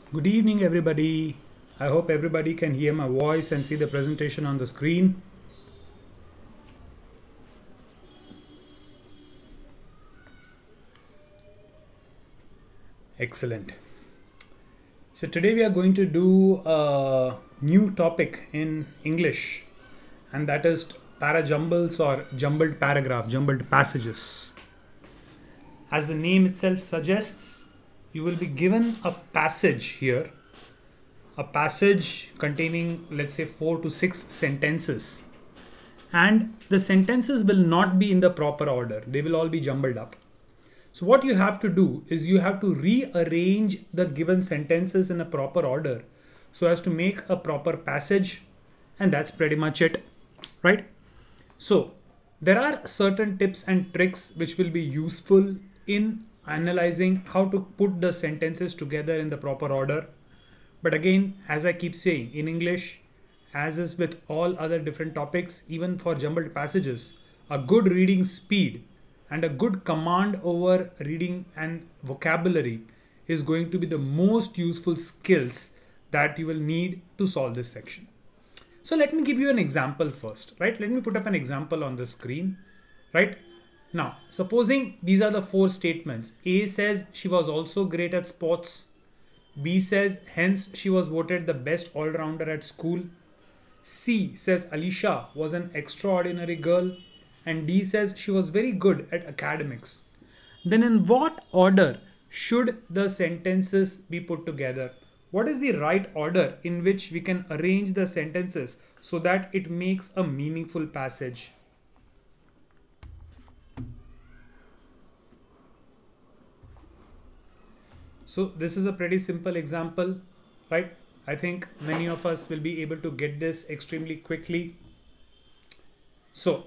Good evening, everybody. I hope everybody can hear my voice and see the presentation on the screen. Excellent. So today we are going to do a new topic in English, and that is parajumbles or jumbled paragraph, jumbled passages. As the name itself suggests, you will be given a passage here, a passage containing, let's say, 4 to 6 sentences. And the sentences will not be in the proper order, they will all be jumbled up. So what you have to do is you have to rearrange the given sentences in a proper order so as to make a proper passage, and that's pretty much it, right? So there are certain tips and tricks which will be useful in analyzing how to put the sentences together in the proper order. But again, as I keep saying, in English, as is with all other different topics, even for jumbled passages, a good reading speed and a good command over reading and vocabulary is going to be the most useful skills that you will need to solve this section. So let me give you an example first, right? Let me put up an example on the screen, right? Now, supposing these are the 4 statements. A says she was also great at sports. B says hence she was voted the best all-rounder at school. C says Alicia was an extraordinary girl. And D says she was very good at academics. Then in what order should the sentences be put together? What is the right order in which we can arrange the sentences so that it makes a meaningful passage? So this is a pretty simple example, right? I think many of us will be able to get this extremely quickly. So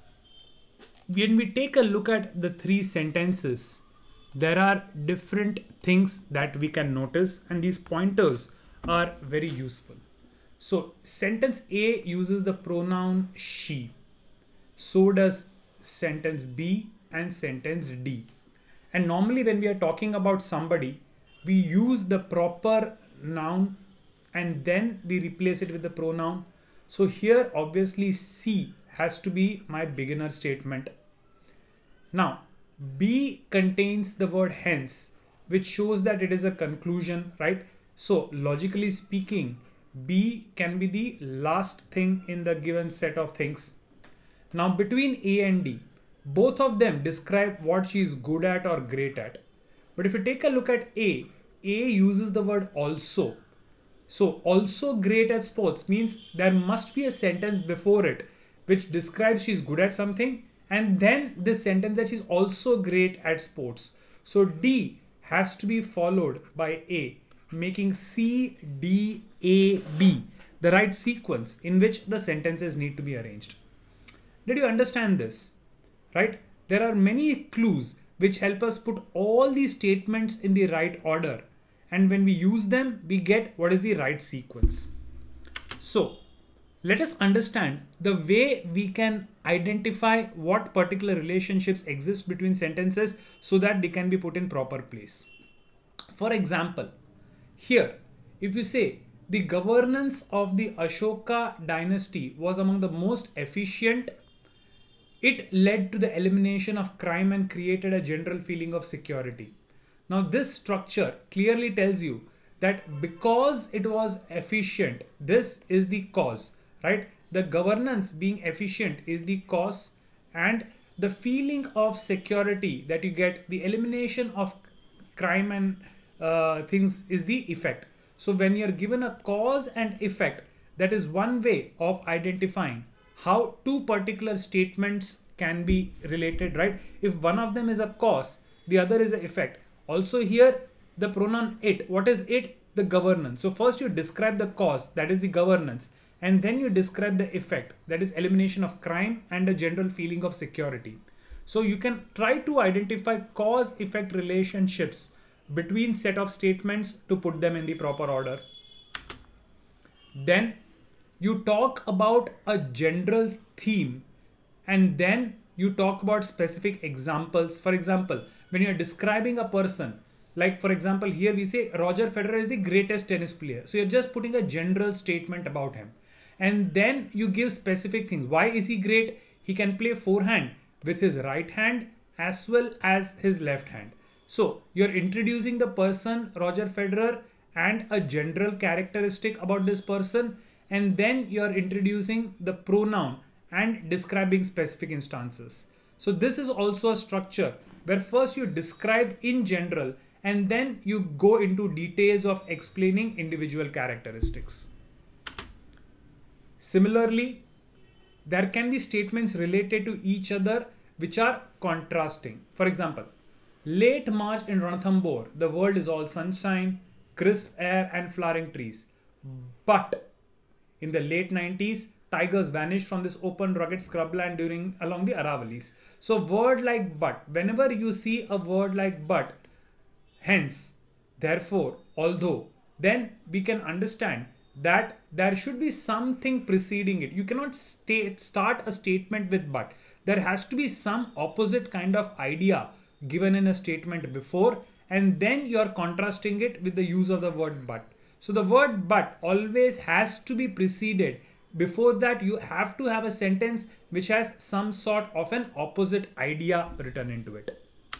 when we take a look at the 3 sentences, there are different things that we can notice, and these pointers are very useful. So sentence A uses the pronoun she. So does sentence B and sentence D. And normally when we are talking about somebody, we use the proper noun and then we replace it with the pronoun. So here obviously C has to be my beginner statement. Now, B contains the word hence, which shows that it is a conclusion, right? So logically speaking, B can be the last thing in the given set of things. Now between A and D, both of them describe what she is good at or great at. But if you take a look at A uses the word also. So also great at sports means there must be a sentence before it which describes she's good at something, and then this sentence that she's also great at sports. So D has to be followed by A, making C, D, A, B the right sequence in which the sentences need to be arranged. Did you understand this? Right? There are many clues which help us put all these statements in the right order. And when we use them, we get what is the right sequence. So let us understand the way we can identify what particular relationships exist between sentences so that they can be put in proper place. For example, here, if you say the governance of the Ashoka dynasty was among the most efficient, it led to the elimination of crime and created a general feeling of security. Now this structure clearly tells you that because it was efficient, this is the cause, right? The governance being efficient is the cause, and the feeling of security that you get, the elimination of crime and things is the effect. So when you're given a cause and effect, that is one way of identifying how 2 particular statements can be related, right? If one of them is a cause, the other is an effect. Also here, the pronoun it. What is it? The governance. So first you describe the cause, that is the governance, and then you describe the effect, that is elimination of crime and a general feeling of security. So you can try to identify cause-effect relationships between set of statements to put them in the proper order. Then you talk about a general theme, and then you talk about specific examples. For example, when you're describing a person, Like for example, here we say Roger Federer is the greatest tennis player. So you're just putting a general statement about him. And then you give specific things. Why is he great? He can play forehand with his right hand as well as his left hand. So you're introducing the person, Roger Federer, and a general characteristic about this person. And then you're introducing the pronoun and describing specific instances. So this is also a structure where first you describe in general and then you go into details of explaining individual characteristics. Similarly, there can be statements related to each other which are contrasting. For example, late March in Ranthambore, the world is all sunshine, crisp air and flowering trees. But in the late 90s, tigers vanished from this open rugged scrubland along the Aravalis. So word like but, whenever you see a word like but, hence, therefore, although, then we can understand that there should be something preceding it. You cannot start a statement with but. There has to be some opposite kind of idea given in a statement before, and then you are contrasting it with the use of the word but. So the word but always has to be preceded. Before that, you have to have a sentence which has some sort of an opposite idea written into it.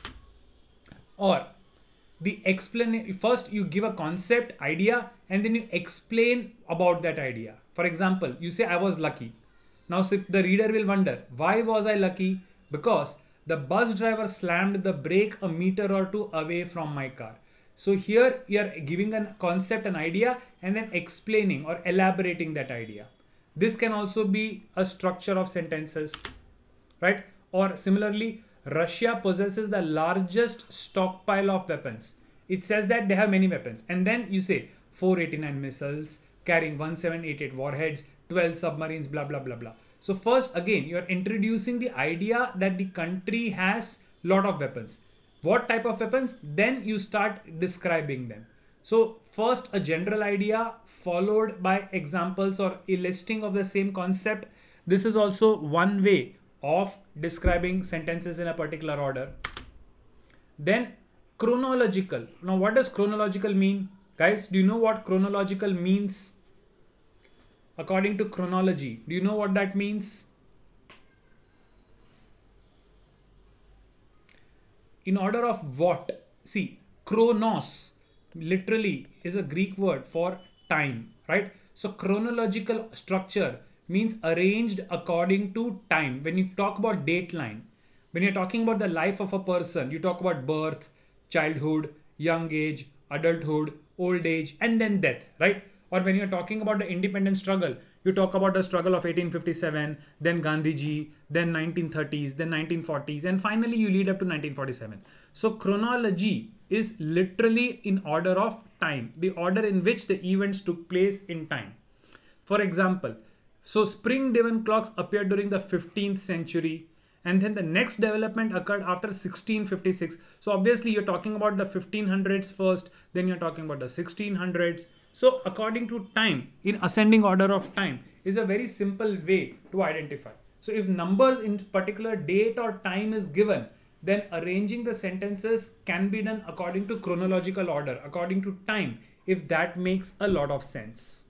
Or the explanation, first you give a concept idea and then you explain about that idea. For example, you say I was lucky. Now the reader will wonder, why was I lucky? Because the bus driver slammed the brake a meter or two away from my car. So here you are giving a concept, an idea, and then explaining or elaborating that idea. This can also be a structure of sentences, right? Or similarly, Russia possesses the largest stockpile of weapons. It says that they have many weapons. And then you say 489 missiles carrying 1788 warheads, 12 submarines, blah, blah, blah, blah. So first, again, you're introducing the idea that the country has a lot of weapons. What type of weapons? Then you start describing them. So first a general idea followed by examples or a listing of the same concept. This is also one way of describing sentences in a particular order. Then chronological. Now what does chronological mean? Guys, do you know what chronological means? According to chronology, do you know what that means? In order of what? See, chronos literally is a Greek word for time, right? So chronological structure means arranged according to time. When you talk about dateline, when you're talking about the life of a person, you talk about birth, childhood, young age, adulthood, old age, and then death, right? Or when you're talking about the independence struggle, you talk about the struggle of 1857, then Gandhiji, then 1930s, then 1940s, and finally you lead up to 1947. So chronology is literally in order of time, the order in which the events took place in time. For example, so spring Devon clocks appeared during the 15th century, and then the next development occurred after 1656. So obviously you're talking about the 1500s first, then you're talking about the 1600s. So according to time, in ascending order of time, is a very simple way to identify. So if numbers in particular date or time is given, then arranging the sentences can be done according to chronological order, according to time, if that makes a lot of sense.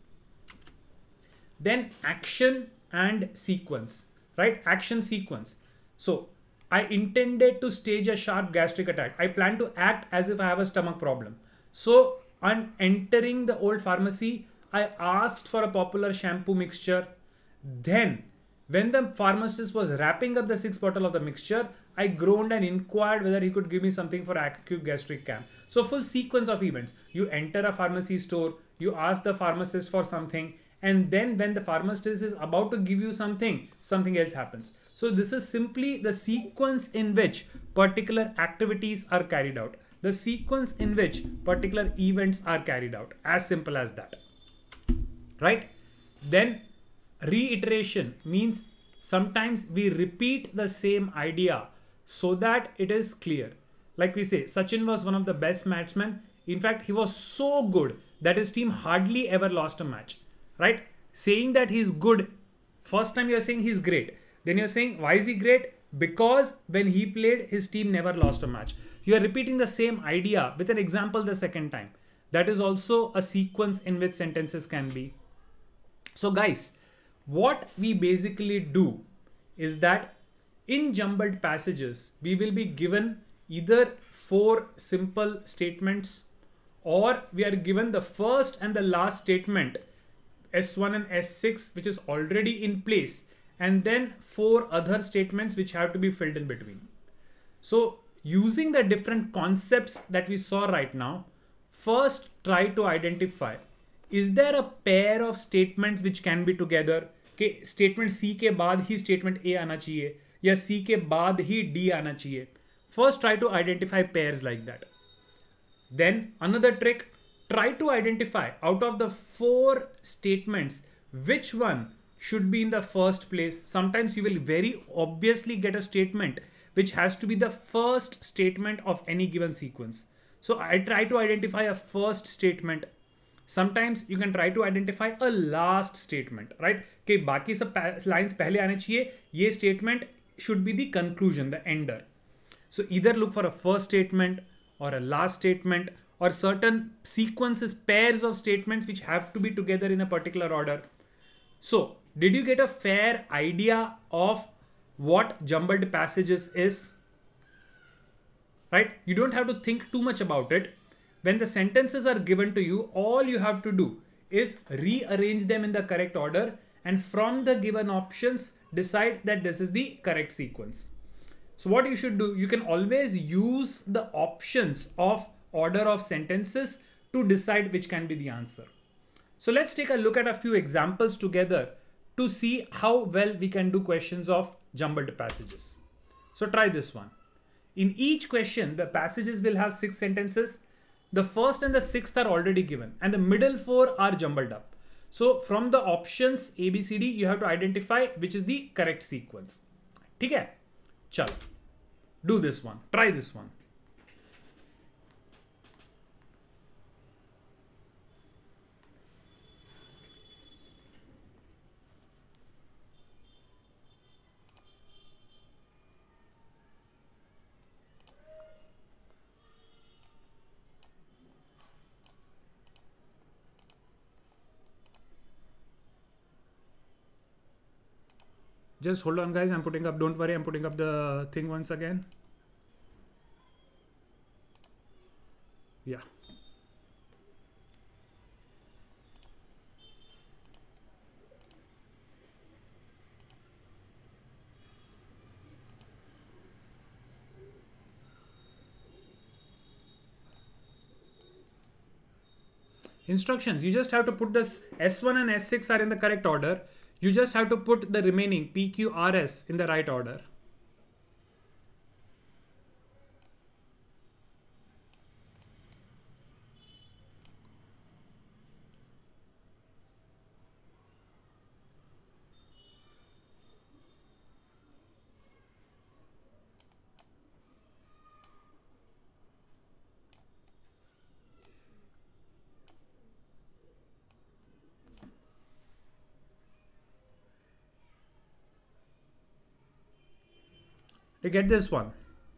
Then action and sequence, right? Action sequence. So I intended to stage a sharp gastric attack. I plan to act as if I have a stomach problem. So on entering the old pharmacy, I asked for a popular shampoo mixture. Then when the pharmacist was wrapping up the 6th bottle of the mixture, I groaned and inquired whether he could give me something for acute gastric cramp. So full sequence of events. You enter a pharmacy store, you ask the pharmacist for something, and then when the pharmacist is about to give you something, something else happens. So this is simply the sequence in which particular activities are carried out. The sequence in which particular events are carried out. As simple as that. Right? Then reiteration means sometimes we repeat the same idea so that it is clear. Like we say, Sachin was one of the best batsmen. In fact, he was so good that his team hardly ever lost a match. Right? Saying that he's good, first time you're saying he's great. Then you're saying, why is he great? Because when he played, his team never lost a match. You are repeating the same idea with an example the second time. That is also a sequence in which sentences can be. So guys, what we basically do is that in jumbled passages, we will be given either 4 simple statements, or we are given the first and the last statement, S1 and S6, which is already in place, and then 4 other statements which have to be filled in between. So using the different concepts that we saw right now, first try to identify, is there a pair of statements which can be together? Okay, statement C के बाद ही statement A आना चाहिए, या C के बाद ही D आना चाहिए. First try to identify pairs like that. Then another trick, try to identify out of the 4 statements, which one should be in the first place. Sometimes you will very obviously get a statement which has to be the first statement of any given sequence. So I try to identify a first statement. Sometimes you can try to identify a last statement, right? Okay, बाकी सब lines पहले आने चाहिए. ये statement should be the conclusion, the ender. So either look for a first statement or a last statement, or certain sequences, pairs of statements which have to be together in a particular order. So did you get a fair idea of what jumbled passages is? Right? You don't have to think too much about it. When the sentences are given to you, all you have to do is rearrange them in the correct order, and from the given options, decide that this is the correct sequence. So what you should do, you can always use the options of order of sentences to decide which can be the answer. So let's take a look at a few examples together to see how well we can do questions of jumbled passages. So try this one. In each question, the passages will have 6 sentences. The first and the sixth are already given, and the middle 4 are jumbled up. So from the options A, B, C, D, you have to identify which is the correct sequence. ठीक है? चलो, do this one. Try this one. Just hold on guys, I'm putting up, don't worry, I'm putting up the thing once again. Yeah. Instructions, you just have to put this S1 and S6 are in the correct order. You just have to put the remaining P, Q, R, S in the right order. To get this one.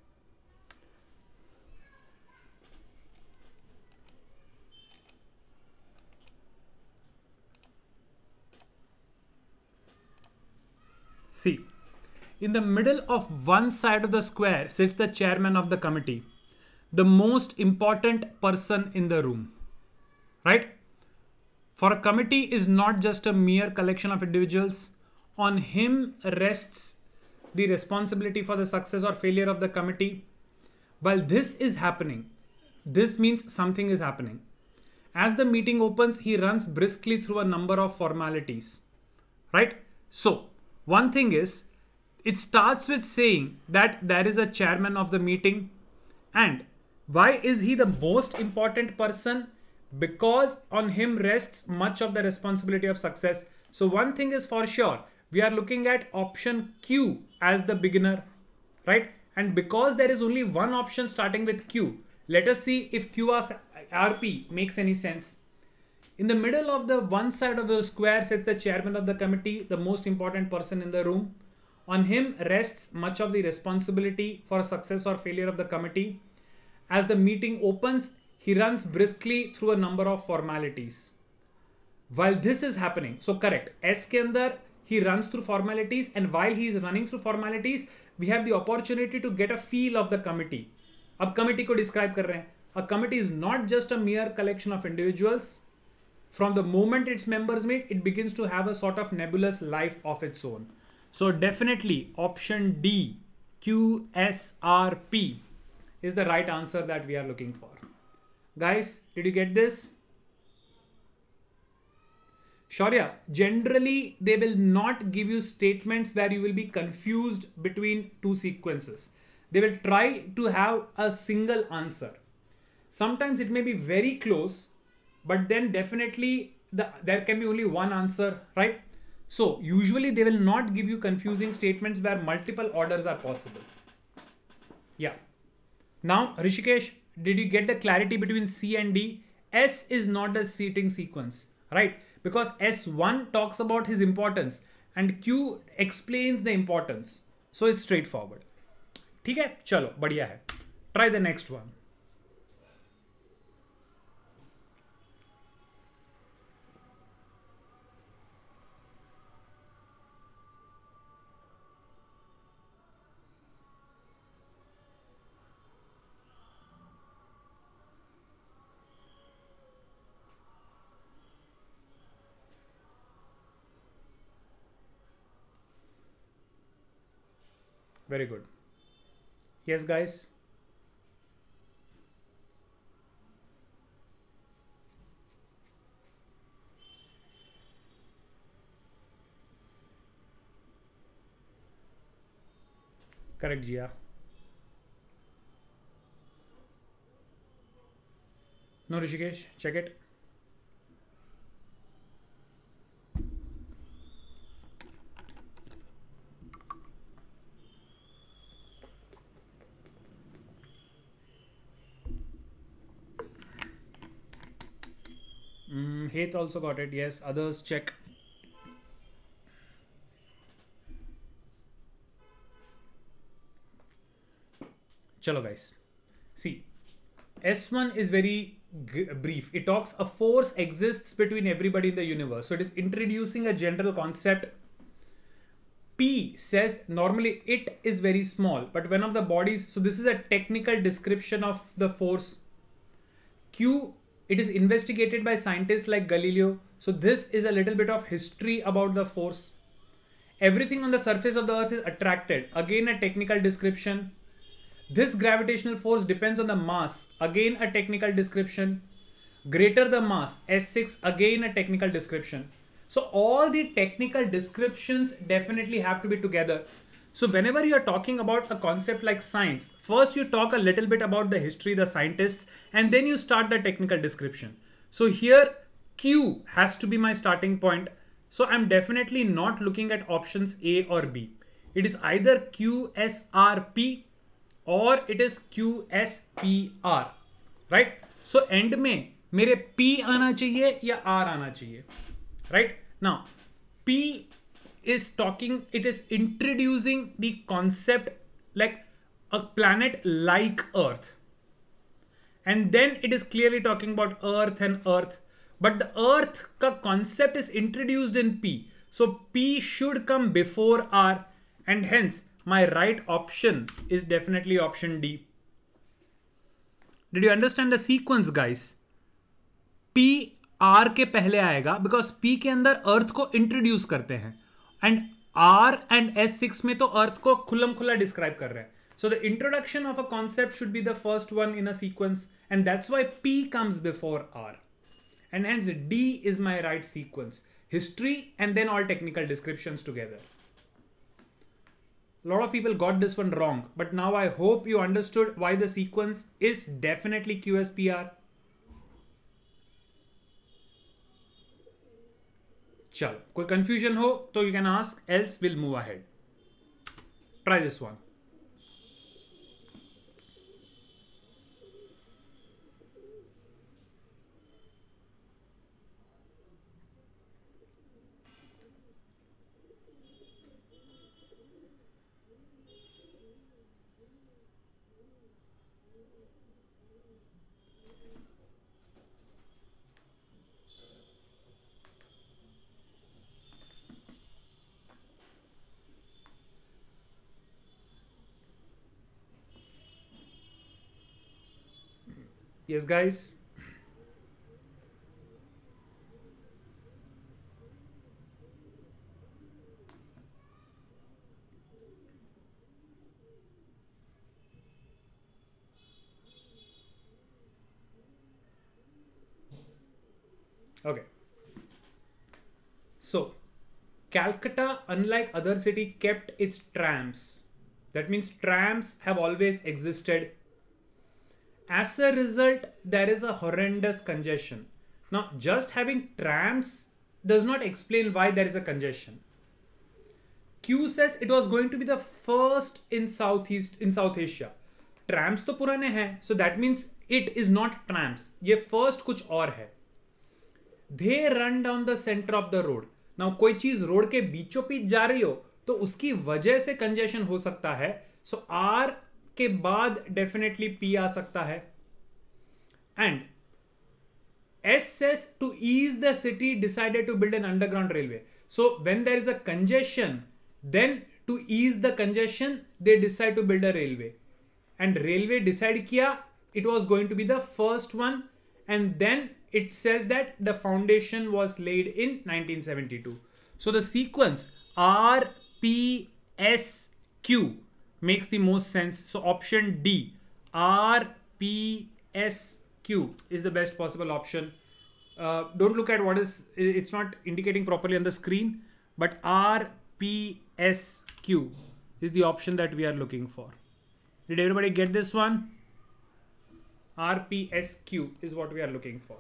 See, in the middle of one side of the square sits the chairman of the committee, the most important person in the room, right? For a committee is not just a mere collection of individuals. On him rests the responsibility for the success or failure of the committee. While this is happening, this means something is happening. As the meeting opens, he runs briskly through a number of formalities, right? So one thing is, it starts with saying that there is a chairman of the meeting. And why is he the most important person? Because on him rests much of the responsibility of success. So one thing is for sure, we are looking at option Q as the beginner, right? And because there is only one option starting with Q, let us see if QRP makes any sense. In the middle of the one side of the square sits the chairman of the committee, the most important person in the room. On him rests much of the responsibility for success or failure of the committee. As the meeting opens, he runs briskly through a number of formalities. While this is happening, so correct, S के अंदर he runs through formalities, and while he is running through formalities, we have the opportunity to get a feel of the committee. अब committee को describe कर रहे हैं. A committee is not just a mere collection of individuals. From the moment its members meet, it begins to have a sort of nebulous life of its own. So definitely option D, QSRP, is the right answer that we are looking for. Guys, did you get this? Shaurya, generally they will not give you statements where you will be confused between two sequences. They will try to have a single answer. Sometimes it may be very close, but then definitely there can be only one answer, right? So usually they will not give you confusing statements where multiple orders are possible. Yeah. Now, Rishikesh, did you get the clarity between C and D? S is not a seating sequence, right? Because S1 talks about his importance and Q explains the importance. So it's straightforward. ठीक है, चलो बढ़िया है. Try the next one. Very good. Yes, guys. Correct, Jia. No, Rishikesh, check it. Heth also got it. Yes, others check. Chalo guys. See, S1 is very brief. It talks a force exists between everybody in the universe. So it is introducing a general concept. P says normally it is very small, but one of the bodies, so this is a technical description of the force. Q, it is investigated by scientists like Galileo. So this is a little bit of history about the force. Everything on the surface of the earth is attracted. Again, a technical description. This gravitational force depends on the mass. Again, a technical description. Greater the mass, S6, again a technical description. So all the technical descriptions definitely have to be together. So whenever you are talking about a concept like science, first you talk a little bit about the history, the scientists, and then you start the technical description. So here Q has to be my starting point. So I'm definitely not looking at options A or B. It is either QSRP or it is QSPR, right? So end में मेरे P आना चाहिए या R आना चाहिए, right? Now P is talking, it is introducing the concept like a planet like Earth. And then it is clearly talking about Earth and Earth. But the Earth ka concept is introduced in P. So P should come before R. And hence my right option is definitely option D. Did you understand the sequence, guys? P R के पहले आएगा because P के अंदर Earth को introduce करते हैं. And R and S6 में तो Earth को खुल्लम खुल्ला describe कर रहे हैं. So the introduction of a concept should be the first one in a sequence. And that's why P comes before R. And hence D is my right sequence. History and then all technical descriptions together. A lot of people got this one wrong. But now I hope you understood why the sequence is definitely QSPR. Chalo, koi confusion ho, to you can ask, else we'll move ahead. Try this one. Yes, guys. Okay. So, Calcutta, unlike other city, kept its trams. That means trams have always existed. As a result, there is a horrendous congestion. Now, just having trams does not explain why there is a congestion. Q says it was going to be the first in South Asia. Trams तो पुराने हैं, so that means it is not trams. ये first कुछ और है. They run down the center of the road. Now कोई चीज road के बीचों बीच जा रही हो तो उसकी वजह से कंजेशन हो सकता है. So R के बाद definitely P आ सकता है. And S says to ease the city decided to build an underground railway. So when there is a congestion, then to ease the congestion, they decide to build a railway. And railway decide kiya, it was going to be the first one. And then it says that the foundation was laid in 1972. So the sequence R, P, S, Q makes the most sense. So option D, R, P, S, Q is the best possible option. Don't look at what is, it's not indicating properly on the screen, but R, P, S, Q is the option that we are looking for. Did everybody get this one? R, P, S, Q is what we are looking for.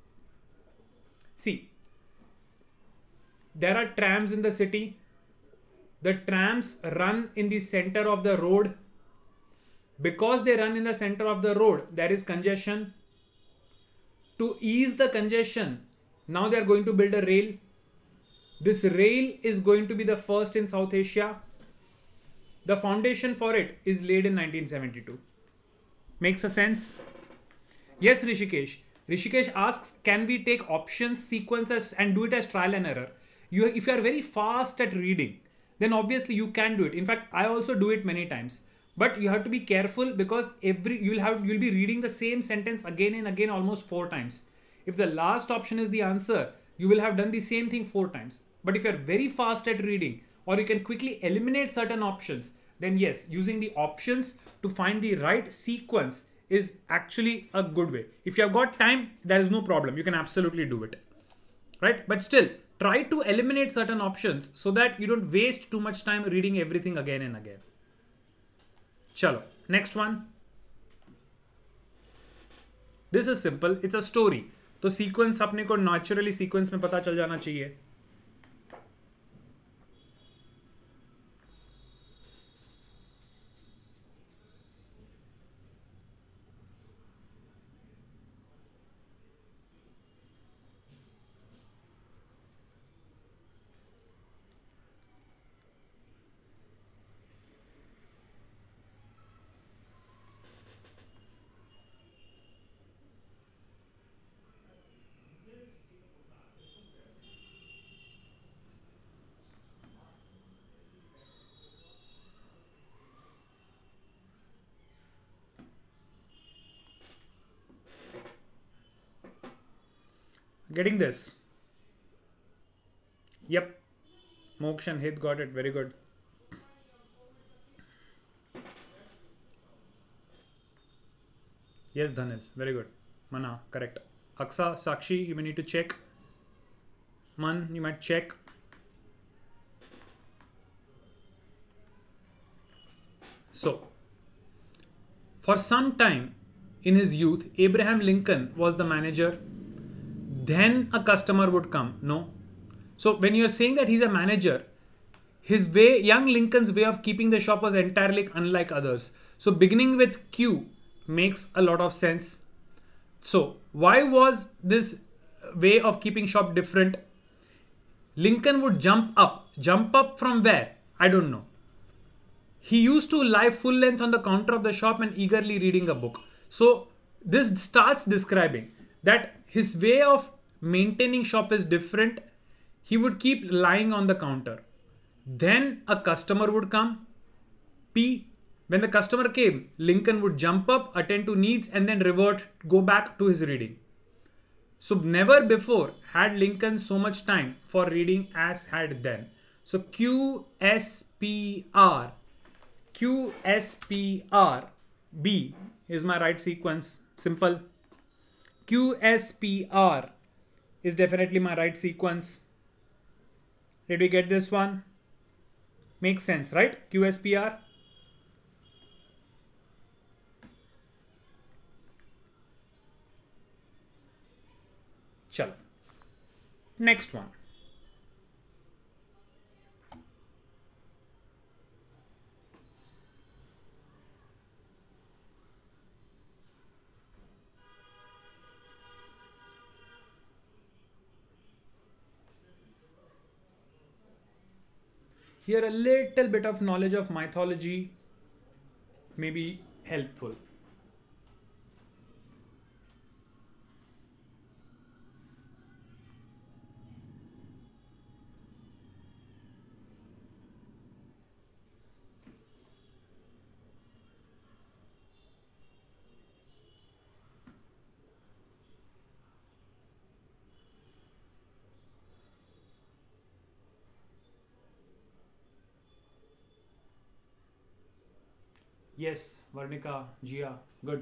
See, there are trams in the city. The trams run in the center of the road. Because they run in the center of the road, there is congestion. To ease the congestion, now they are going to build a rail. This rail is going to be the first in South Asia. The foundation for it is laid in 1972. Makes a sense? Yes, Rishikesh. Rishikesh asks, can we take options, sequences and do it as trial and error? If you are very fast at reading, then obviously you can do it. In fact, I also do it many times. But you have to be careful because you'll be reading the same sentence again and again almost 4 times. If the last option is the answer, you will have done the same thing 4 times. But if you're very fast at reading or you can quickly eliminate certain options, then yes, using the options to find the right sequence is actually a good way. If you have got time, there is no problem. You can absolutely do it. Right? But still, try to eliminate certain options so that you don't waste too much time reading everything again and again. Chalo, next one. This is simple. It's a story. तो sequence अपने को naturally sequence में पता चल जाना चाहिए. Getting this? Yep. Moksh and Hit got it. Very good. Yes, Dhanil. Very good. Mana, correct. Aksa, Sakshi, you may need to check. Man, you might check. So, for some time in his youth, Abraham Lincoln was the manager. Then a customer would come. No. So when you're saying that he's a manager, his way, young Lincoln's way of keeping the shop was entirely unlike others. So beginning with Q makes a lot of sense. So why was this way of keeping shop different? Lincoln would jump up. Jump up from where? I don't know. He used to lie full length on the counter of the shop and eagerly reading a book. So this starts describing that his way of maintaining shop is different. He would keep lying on the counter. Then a customer would come. P. When the customer came, Lincoln would jump up, attend to needs, and then go back to his reading. So never before had Lincoln so much time for reading as had then. So QSPR B is my right sequence. Simple. QSPR is definitely my right sequence. Did we get this one? Makes sense, right? QSPR. Chalo. Next one. Here a little bit of knowledge of mythology may be helpful. Yes, Varnika, Jia, good.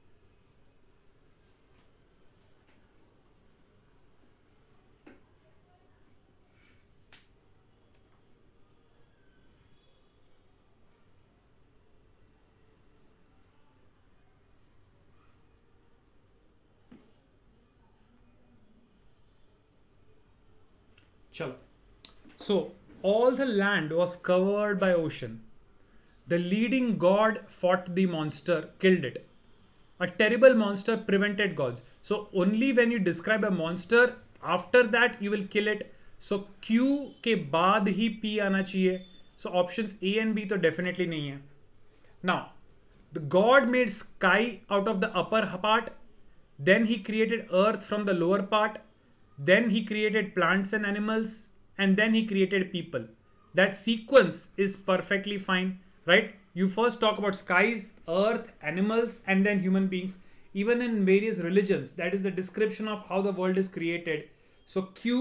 Chalo. So all the land was covered by ocean. The leading god fought the monster, killed it. A terrible monster prevented gods. So only when you describe a monster, after that you will kill it. So Q के बाद ही P आना चाहिए. So options A and B तो definitely नहीं है. Now, the god made sky out of the upper part. Then he created earth from the lower part. Then he created plants and animals. And then he created people. That sequence is perfectly fine. Right? You first talk about skies, earth, animals, and then human beings. Even in various religions, that is the description of how the world is created. So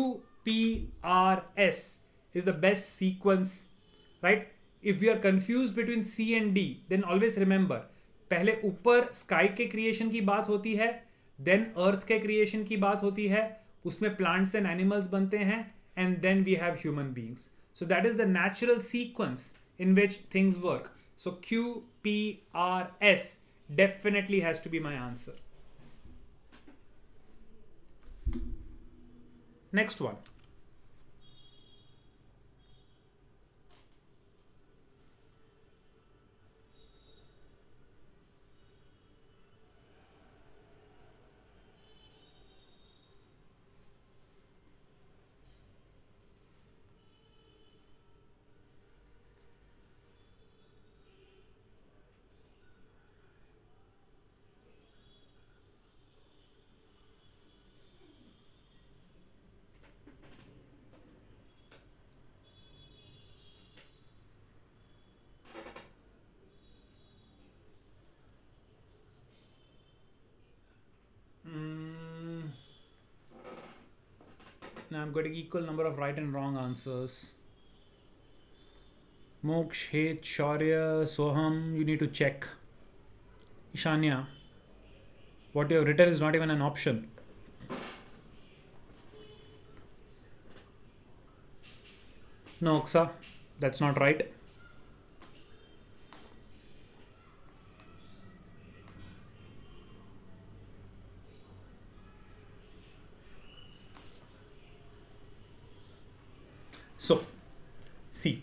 QPRS is the best sequence, right? If we are confused between C and D, then always remember, पहले ऊपर sky के creation की बात होती है, then earth के creation की बात होती है, उसमें plants and animals बनते हैं, and then we have human beings. So that is the natural sequence in which things work. So QPRS definitely has to be my answer. Next one. Now I'm getting equal number of right and wrong answers. Moksh, Het, Shaurya, Soham, you need to check. Ishanya, what you have written is not even an option. No, Oksa, that's not right. So, see,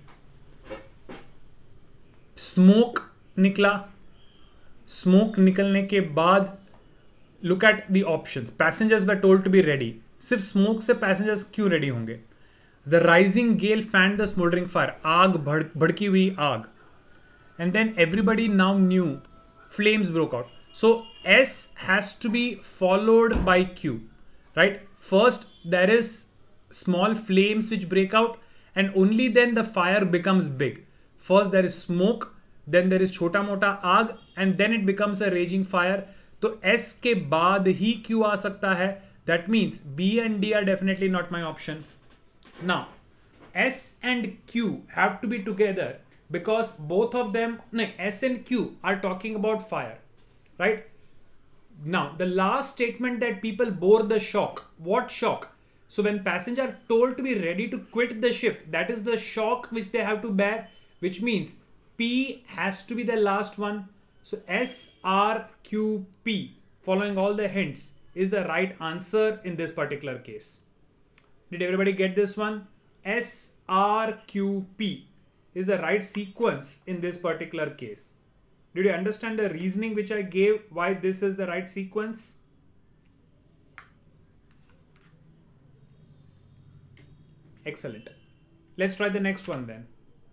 smoke निकला, smoke निकलने के बाद look at the options. Passengers were told to be ready. सिर्फ smoke से passengers क्यों ready होंगे? The rising gale fanned the smoldering fire. आग भड़की हुई आग. And then everybody now knew flames broke out. So S has to be followed by Q, right? First there is small flames which break out, and only then the fire becomes big. First there is smoke, then there is छोटा मोटा आग, and then it becomes a raging fire. तो S के बाद ही Q आ सकता है. That means B and D are definitely not my option. Now, S and Q have to be together because both of them, no, S and Q are talking about fire, right? Now, the last statement that people bore the shock. What shock? So when passengers are told to be ready to quit the ship, that is the shock which they have to bear, which means P has to be the last one. So S, R, Q, P, following all the hints, is the right answer in this particular case. Did everybody get this one? S, R, Q, P is the right sequence in this particular case. Did you understand the reasoning which I gave why this is the right sequence? Excellent. Let's try the next one then.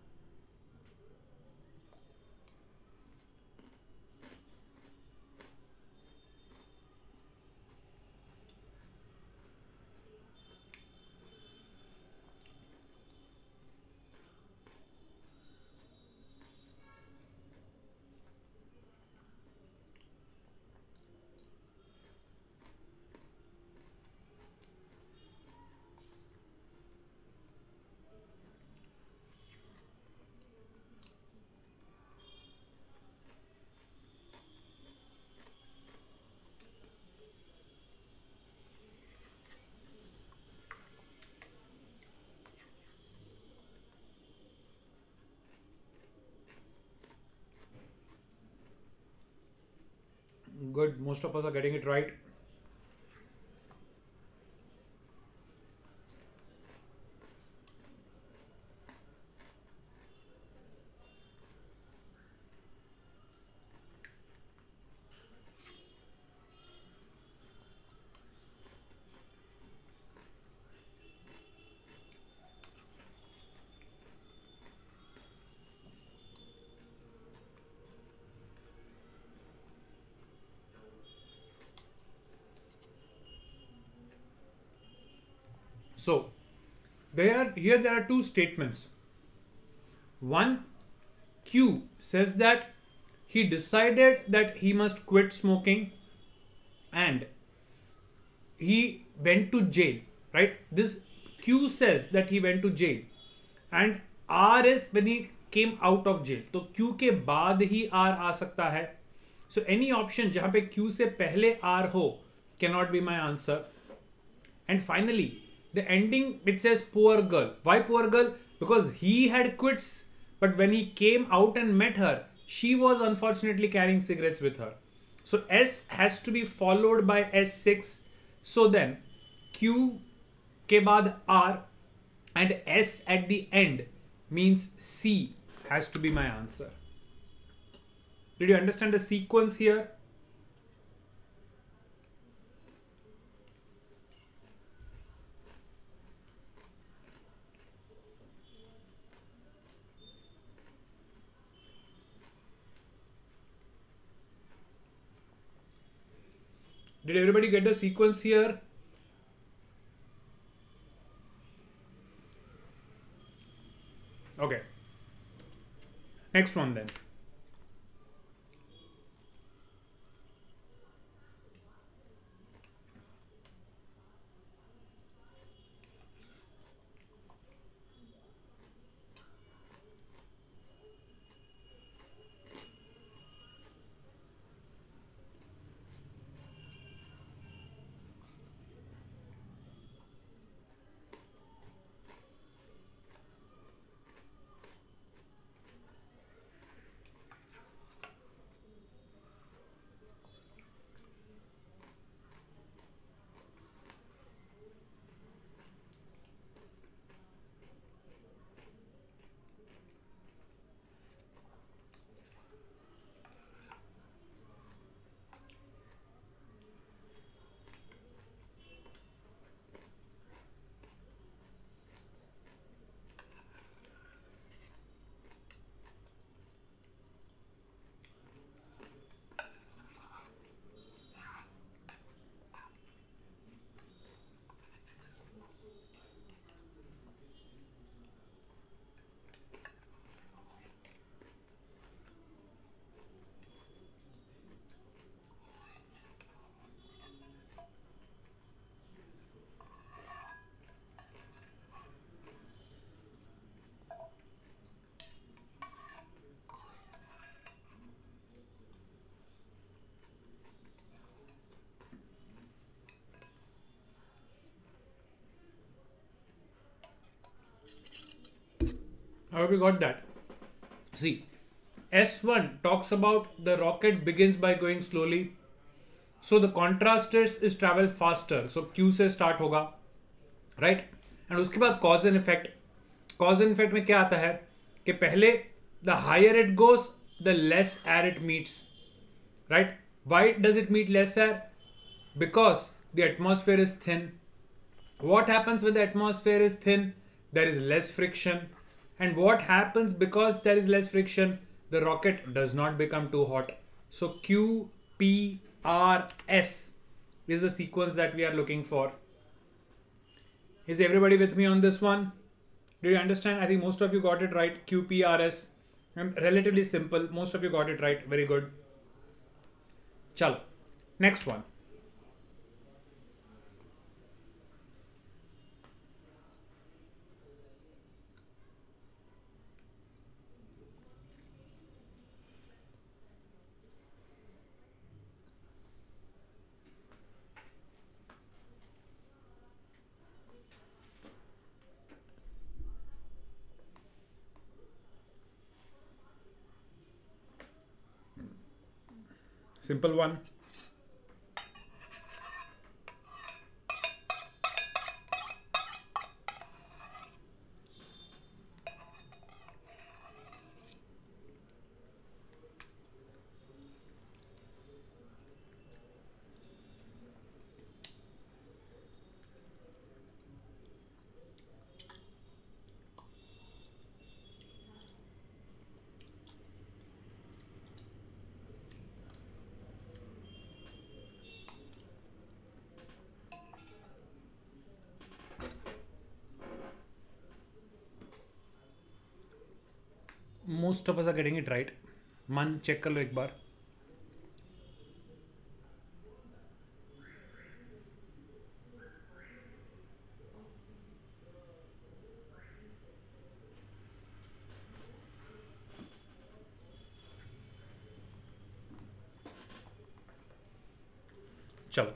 Good, most of us are getting it right. So there are two statements. One, Q says that he decided that he must quit smoking and he went to jail, right? This Q says that he went to jail, and R is when he came out of jail. तो Q के बाद ही R आ सकता है. So any option जहाँ पे Q से पहले R हो cannot be my answer. And finally, the ending which says poor girl. Why poor girl? Because he had quits, but when he came out and met her, she was unfortunately carrying cigarettes with her. So S has to be followed by S6. So then Q के बाद R and S at the end means C has to be my answer. Did you understand the sequence here? Did everybody get the sequence here? Okay. Next one then. I hope you got that. See, S1 talks about the rocket begins by going slowly. So the contrast is travel faster. So Q से start होगा, right? And उसके बाद cause and effect. Cause and effect में क्या आता है कि पहले the higher it goes, the less air it meets, right? Why does it meet less air? Because the atmosphere is thin. What happens when the atmosphere is thin? There is less friction. And what happens because there is less friction? The rocket does not become too hot. So Q, P, R, S is the sequence that we are looking for. Is everybody with me on this one? Do you understand? I think most of you got it right. Q, P, R, S. And relatively simple. Most of you got it right. Very good. Chalo. Next one. Simple one. Most of us are getting it right. मन check कर लो एक बार. चलो.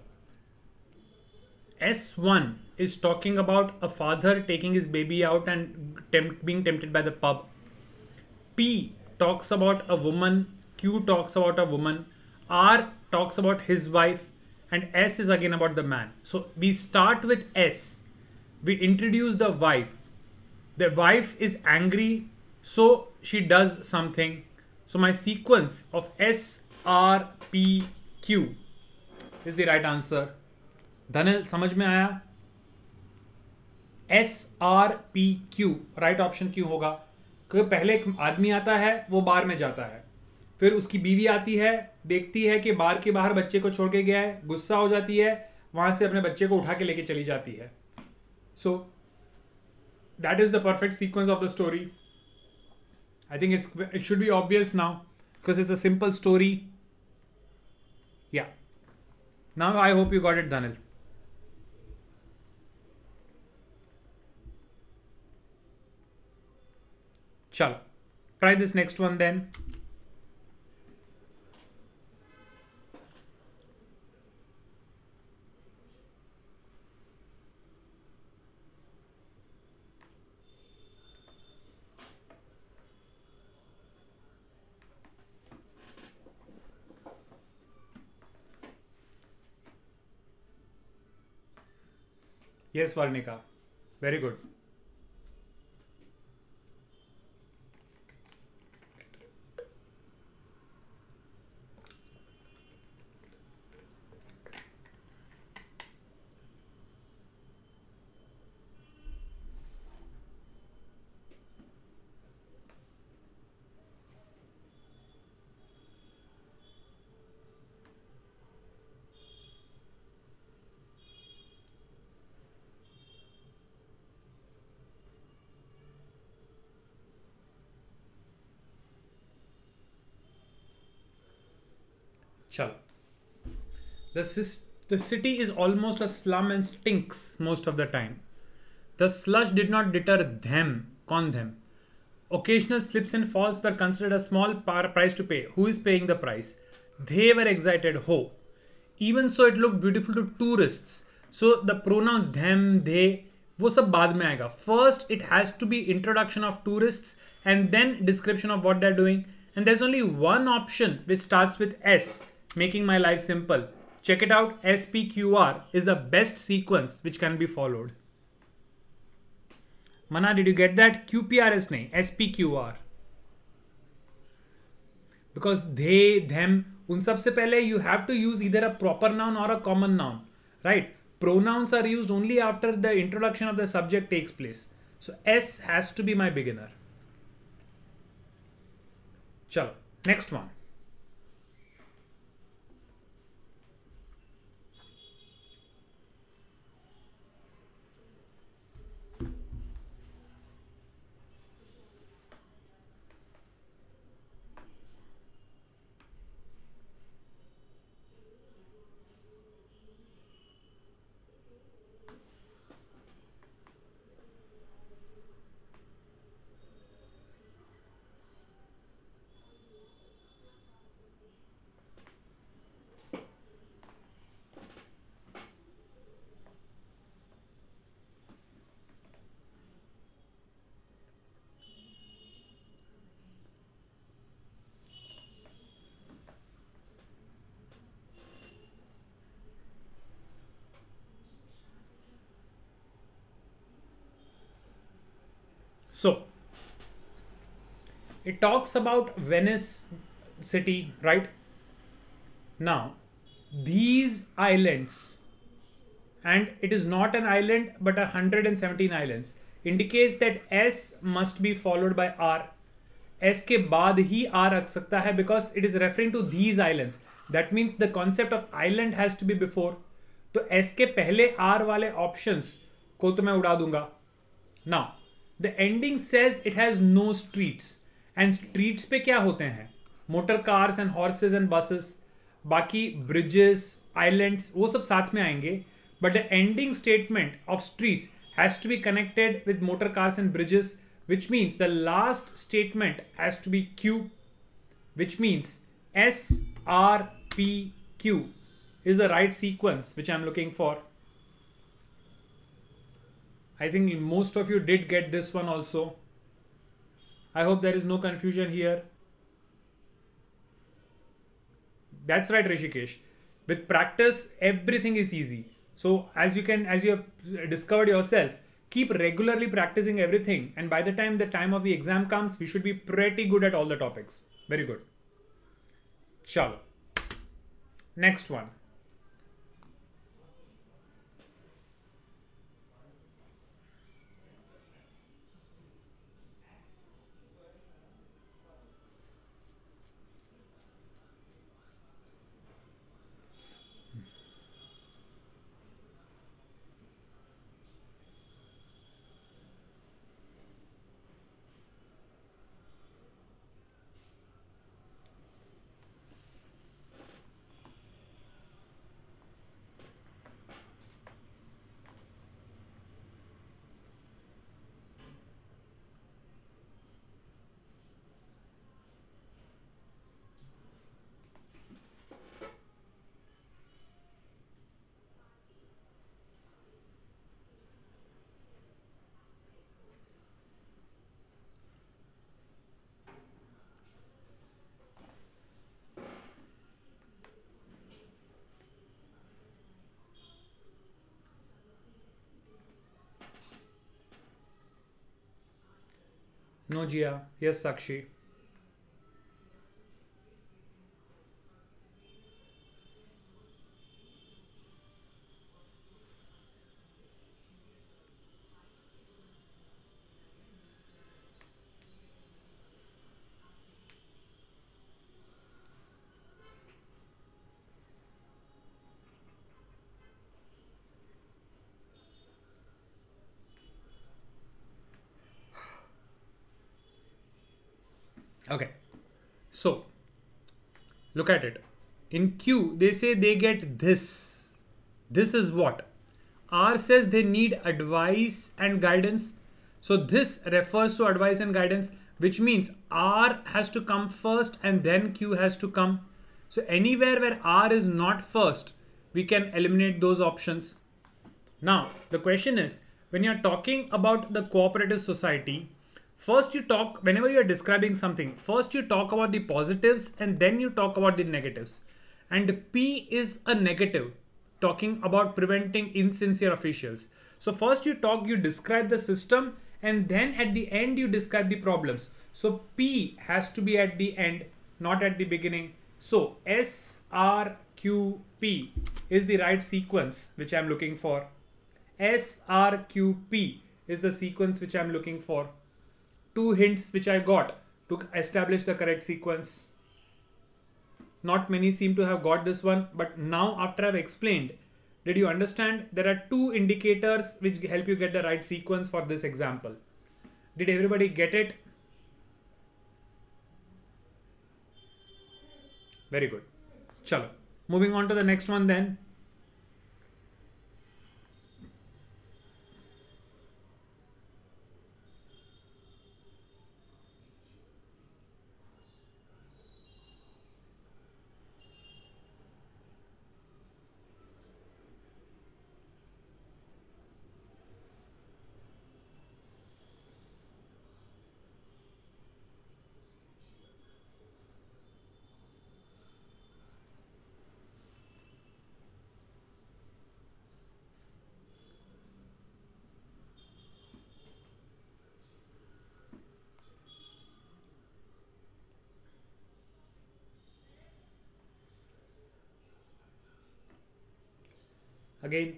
S1 is talking about a father taking his baby out and being tempted by the pub. P talks about a woman, Q talks about a woman, R talks about his wife, and S is again about the man. So we start with S. We introduce the wife. The wife is angry, so she does something. So my sequence of S, R, P, Q is the right answer. Dhanil, समझ में आया? S, R, P, Q. Right option Q होगा. क्योंकि पहले एक आदमी आता है, वो बार में जाता है, फिर उसकी बीवी आती है, देखती है कि बार के बाहर बच्चे को छोड़ के गया है, गुस्सा हो जाती है, वहां से अपने बच्चे को उठा के लेके चली जाती है. So that is the perfect sequence of the story. I think it should be obvious now because it's a simple story. Ya now I hope you got it Dhanil. Chalo, try this next one then. Yes, Varnika. Very good. Chalo. The city is almost a slum and stinks most of the time. The slush did not deter them, con them. Occasional slips and falls were considered a small price to pay. Who is paying the price? They were excited, ho. Even so, it looked beautiful to tourists. So the pronouns them, they, वो सब बाद में आएगा. First, it has to be introduction of tourists and then description of what they're doing. And there's only one option which starts with S, making my life simple. Check it out. SPQR is the best sequence which can be followed. Mana, did you get that? QPRS nahi, SPQR. Because they, them, उन सब से पहले you have to use either a proper noun or a common noun, right? Pronouns are used only after the introduction of the subject takes place. So S has to be my beginner. Chalo, next one. So it talks about Venice city, right? Now these islands, and it is not an island but 117 islands, indicates that S must be followed by R. S के बाद ही R रख सकता है because it is referring to these islands. That means the concept of island has to be before. तो S के पहले R वाले options को तो मैं उड़ा दूंगा. Now the ending says it has no streets, and streets पे क्या होते हैं? Motor cars and horses and buses. बाकी bridges, islands वो सब साथ में आएंगे. But the ending statement of streets has to be connected with motor cars and bridges, which means the last statement has to be Q, which means S, R, P, Q is the right sequence which I'm looking for. I think most of you did get this one also. I hope there is no confusion here. That's right, Rishikesh. With practice, everything is easy. So as you have discovered yourself, keep regularly practicing everything. And by the time of the exam comes, we should be pretty good at all the topics. Very good. Chalo. Next one. No, Jia. Yes, Sakshi. Okay, so look at it. In Q, they say they get this. This is what? R says they need advice and guidance. So this refers to advice and guidance, which means R has to come first and then Q has to come. So anywhere where R is not first, we can eliminate those options. Now, the question is, when you're talking about the cooperative society, first you talk, whenever you're describing something, first you talk about the positives and then you talk about the negatives. And P is a negative, talking about preventing insincere officials. So first you describe the system, and then at the end you describe the problems. So P has to be at the end, not at the beginning. So SRQP is the right sequence which I'm looking for. SRQP is the sequence which I'm looking for. 2 hints which I got to establish the correct sequence. Not many seem to have got this one, but now after I've explained, did you understand? There are 2 indicators which help you get the right sequence for this example. Did everybody get it? Very good. Chalo. Moving on to the next one then. Again,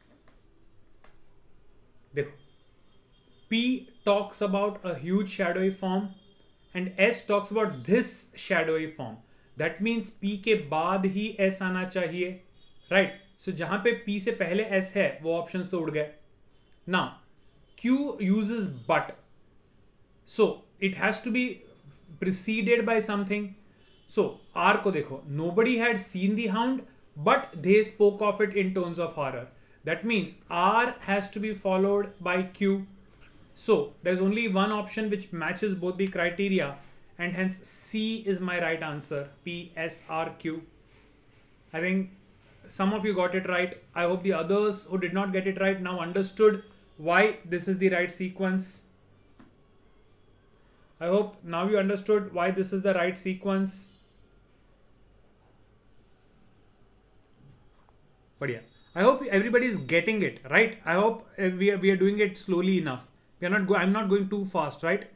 देखो, P talks about a huge shadowy form and S talks about this shadowy form. That means P के बाद ही S आना चाहिए, right? So जहां पे P से पहले S है वो options तो उड़ गए. Now Q uses but, so it has to be preceded by something. So R को देखो, nobody had seen the hound, but they spoke of it in tones of horror. That means R has to be followed by Q. So there's only one option which matches both the criteria, and hence C is my right answer. P, S, R, Q. I think some of you got it right. I hope the others who did not get it right now understood why this is the right sequence. I hope now you understood why this is the right sequence. But yeah, I hope everybody is getting it right. I hope we are doing it slowly enough. We are not I'm not going too fast, right?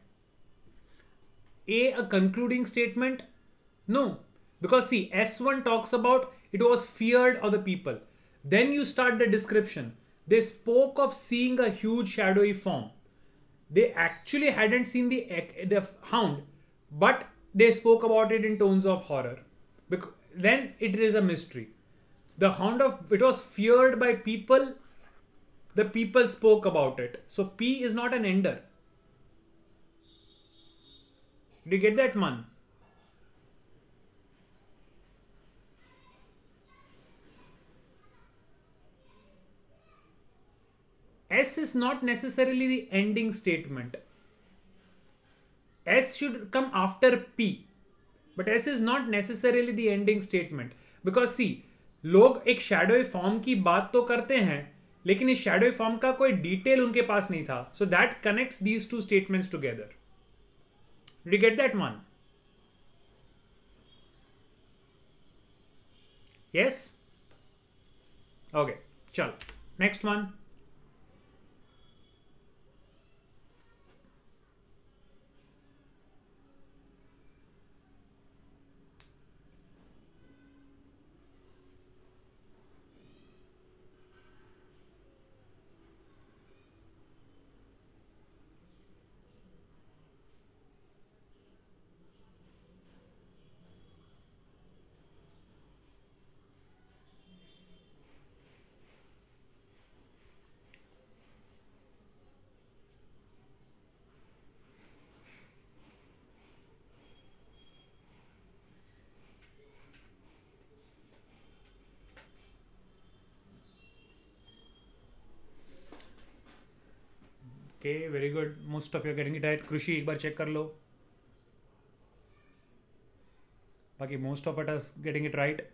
A concluding statement? No, because see, S1 talks about it was feared of the people. Then you start the description. They spoke of seeing a huge shadowy form. They actually hadn't seen the hound, but they spoke about it in tones of horror. Then it is a mystery. The hound it was feared by people. The people spoke about it. So P is not an ender. Did you get that, man? S is not necessarily the ending statement. S should come after P. But S is not necessarily the ending statement. Because see, लोग एक shadowy form की बात तो करते हैं, लेकिन इस shadowy form का कोई डिटेल उनके पास नहीं था. So that connects these two statements together. Did you get that one? Yes? Okay, चलो next one. Okay, very good. Most of you are getting it right. Krushi, एक बार check कर लो. बाकी most of it is getting it right.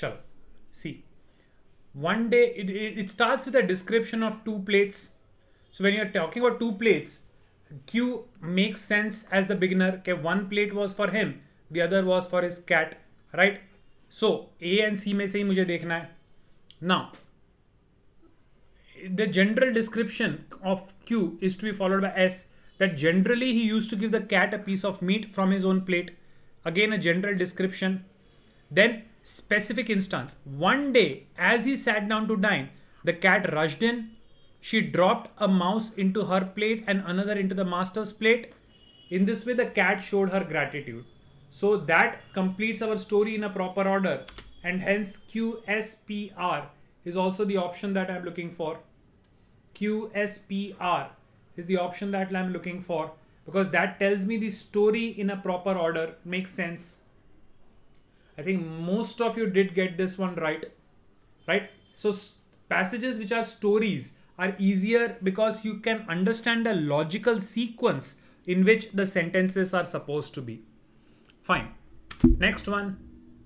चलो, see. One day, it starts with a description of two plates. So when you're talking about two plates, Q makes sense as the beginner. Okay, one plate was for him, the other was for his cat, right? So A and C में से ही मुझे देखना है. Now, the general description of Q is to be followed by S. That generally he used to give the cat a piece of meat from his own plate. Again, a general description. Then specific instance. One day, as he sat down to dine, the cat rushed in. She dropped a mouse into her plate and another into the master's plate. In this way, the cat showed her gratitude. So that completes our story in a proper order. And hence QSPR is also the option that I'm looking for. QSPR is the option that I'm looking for, because that tells me the story in a proper order. Makes sense. I think most of you did get this one right? So passages which are stories are easier because you can understand the logical sequence in which the sentences are supposed to be. Fine. Next one.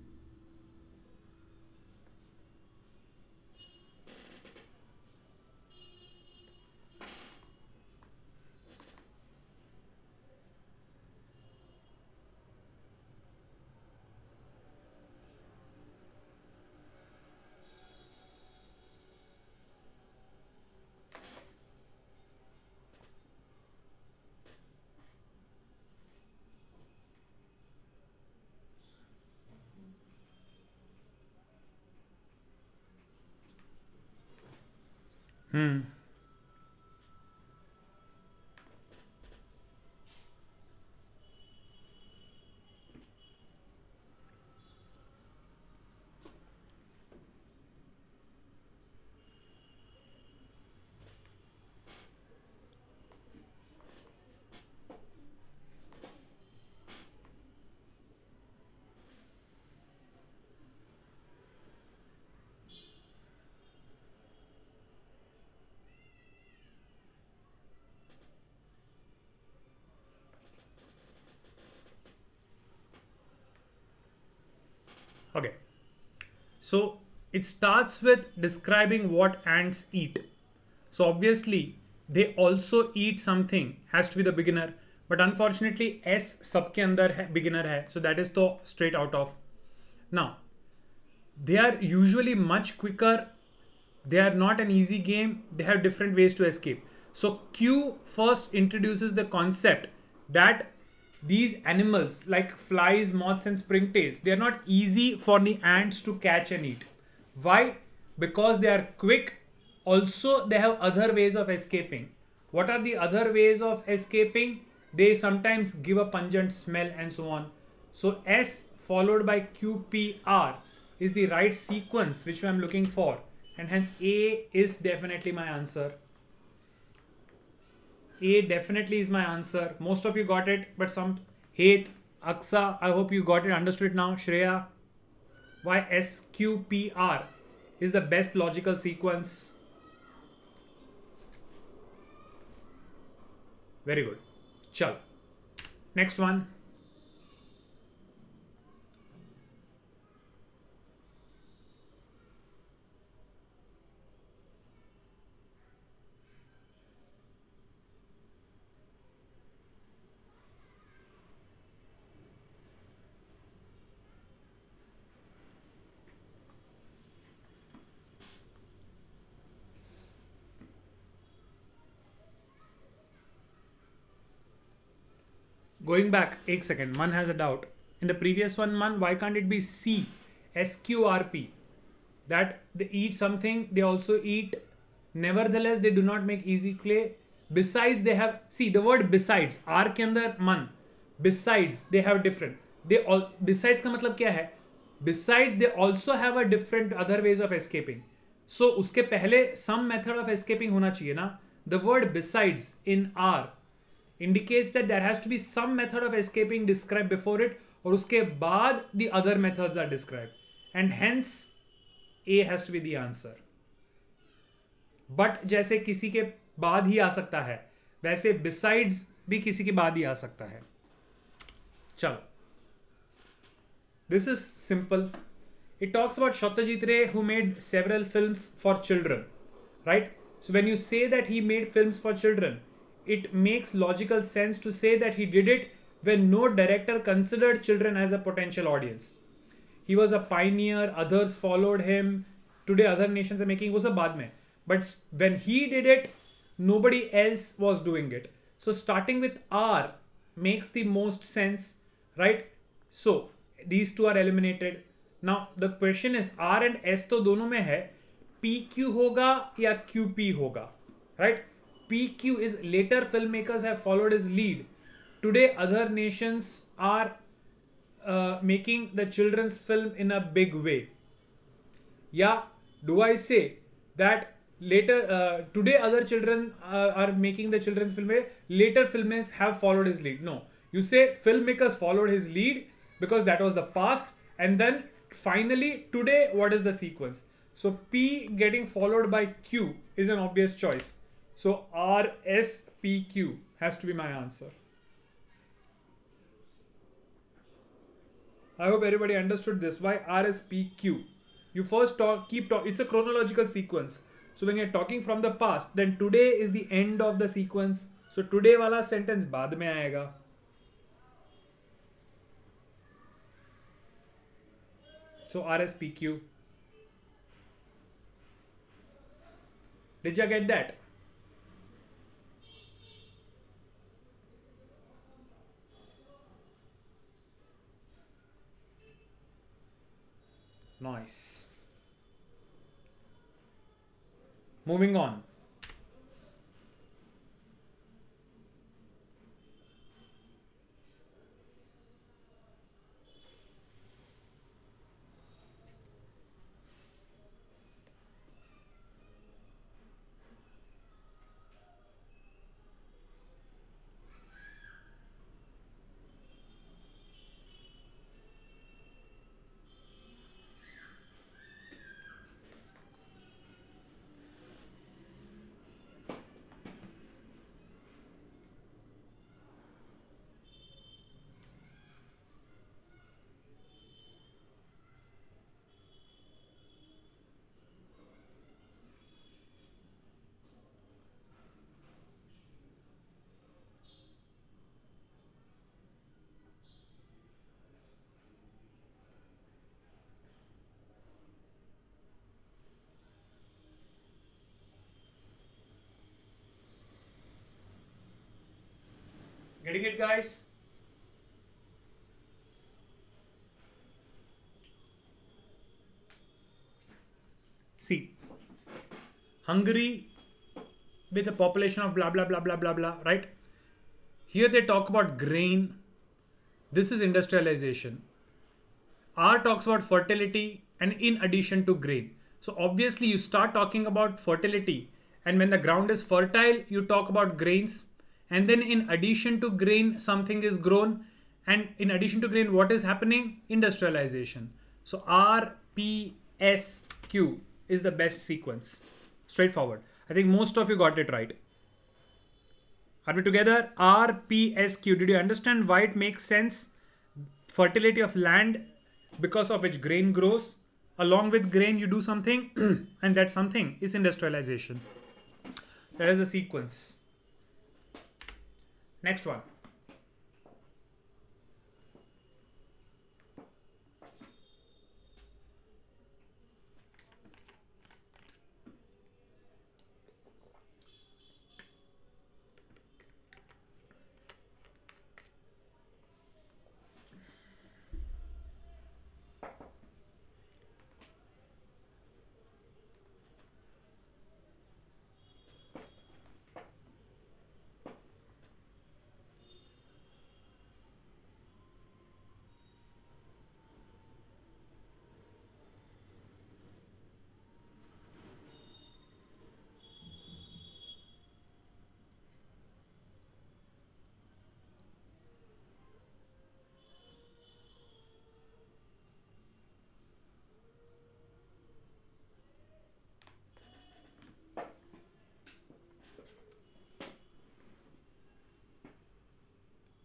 Okay, so it starts with describing what ants eat. So obviously they also eat something, has to be the beginner, but unfortunately S सबके अंदर है, beginner है, so that is the straight out of. Now they are usually much quicker. They are not an easy game. They have different ways to escape. So Q first introduces the concept that these animals like flies, moths and springtails, they are not easy for the ants to catch and eat. Why? Because they are quick. Also, they have other ways of escaping. What are the other ways of escaping? They sometimes give a pungent smell and so on. So S followed by QPR is the right sequence which I'm looking for. And hence A is definitely my answer. A definitely is my answer. Most of you got it, but some hate. Aksa, I hope you got it, understood it now. Shreya, why SQPR is the best logical sequence. Very good. Chalo. Next one. Going back, एक second, Man has a doubt. In the previous one, Man, why can't it be C, SQRP? That they eat something, they also eat. Nevertheless, they do not make easy clay. Besides, they have, see the word besides, R के अंदर Man. Besides, they have different. They all, besides का मतलब क्या है? Besides, they also have a different other ways of escaping. So, उसके पहले some method of escaping होना चाहिए ना? The word besides in R indicates that there has to be some method of escaping described before it, और उसके बाद the other methods are described, and hence A has to be the answer. But जैसे किसी के बाद ही आ सकता है, वैसे besides भी किसी के बाद ही आ सकता है. चलो, this is simple. It talks about Satyajit Ray, who made several films for children, right? So when you say that he made films for children, it makes logical sense to say that he did it when no director considered children as a potential audience. He was a pioneer, others followed him. Today other nations are making, वो सब बाद में. But when he did it, nobody else was doing it. So starting with R makes the most sense, right? So these two are eliminated. Now the question is R and S तो दोनों में है, PQ होगा या QP होगा, right? PQ is later filmmakers have followed his lead. Today other nations are making the children's film in a big way. Yeah, do I say that later today other children are making the children's film way, later filmmakers have followed his lead? No, you say filmmakers followed his lead because that was the past, and then finally today what is the sequence? So P getting followed by Q is an obvious choice. So RSPQ has to be my answer. I hope everybody understood this. Why RSPQ? You first keep talking. It's a chronological sequence. So when you're talking from the past, then today is the end of the sequence. So today wala sentence बाद में आएगा. So RSPQ. Did you get that? Nice. Moving on. Getting it, guys? See, Hungary with a population of blah blah blah blah blah blah, right? Here they talk about grain. This is industrialization. R talks about fertility and in addition to grain. So obviously you start talking about fertility, and when the ground is fertile, you talk about grains. And then in addition to grain, something is grown. And in addition to grain, what is happening? Industrialization. So R, P, S, Q is the best sequence. Straightforward. I think most of you got it right. Are we together? R, P, S, Q. Did you understand why it makes sense? Fertility of land, because of which grain grows. Along with grain, you do something, and that something is industrialization. That is the sequence. Next one.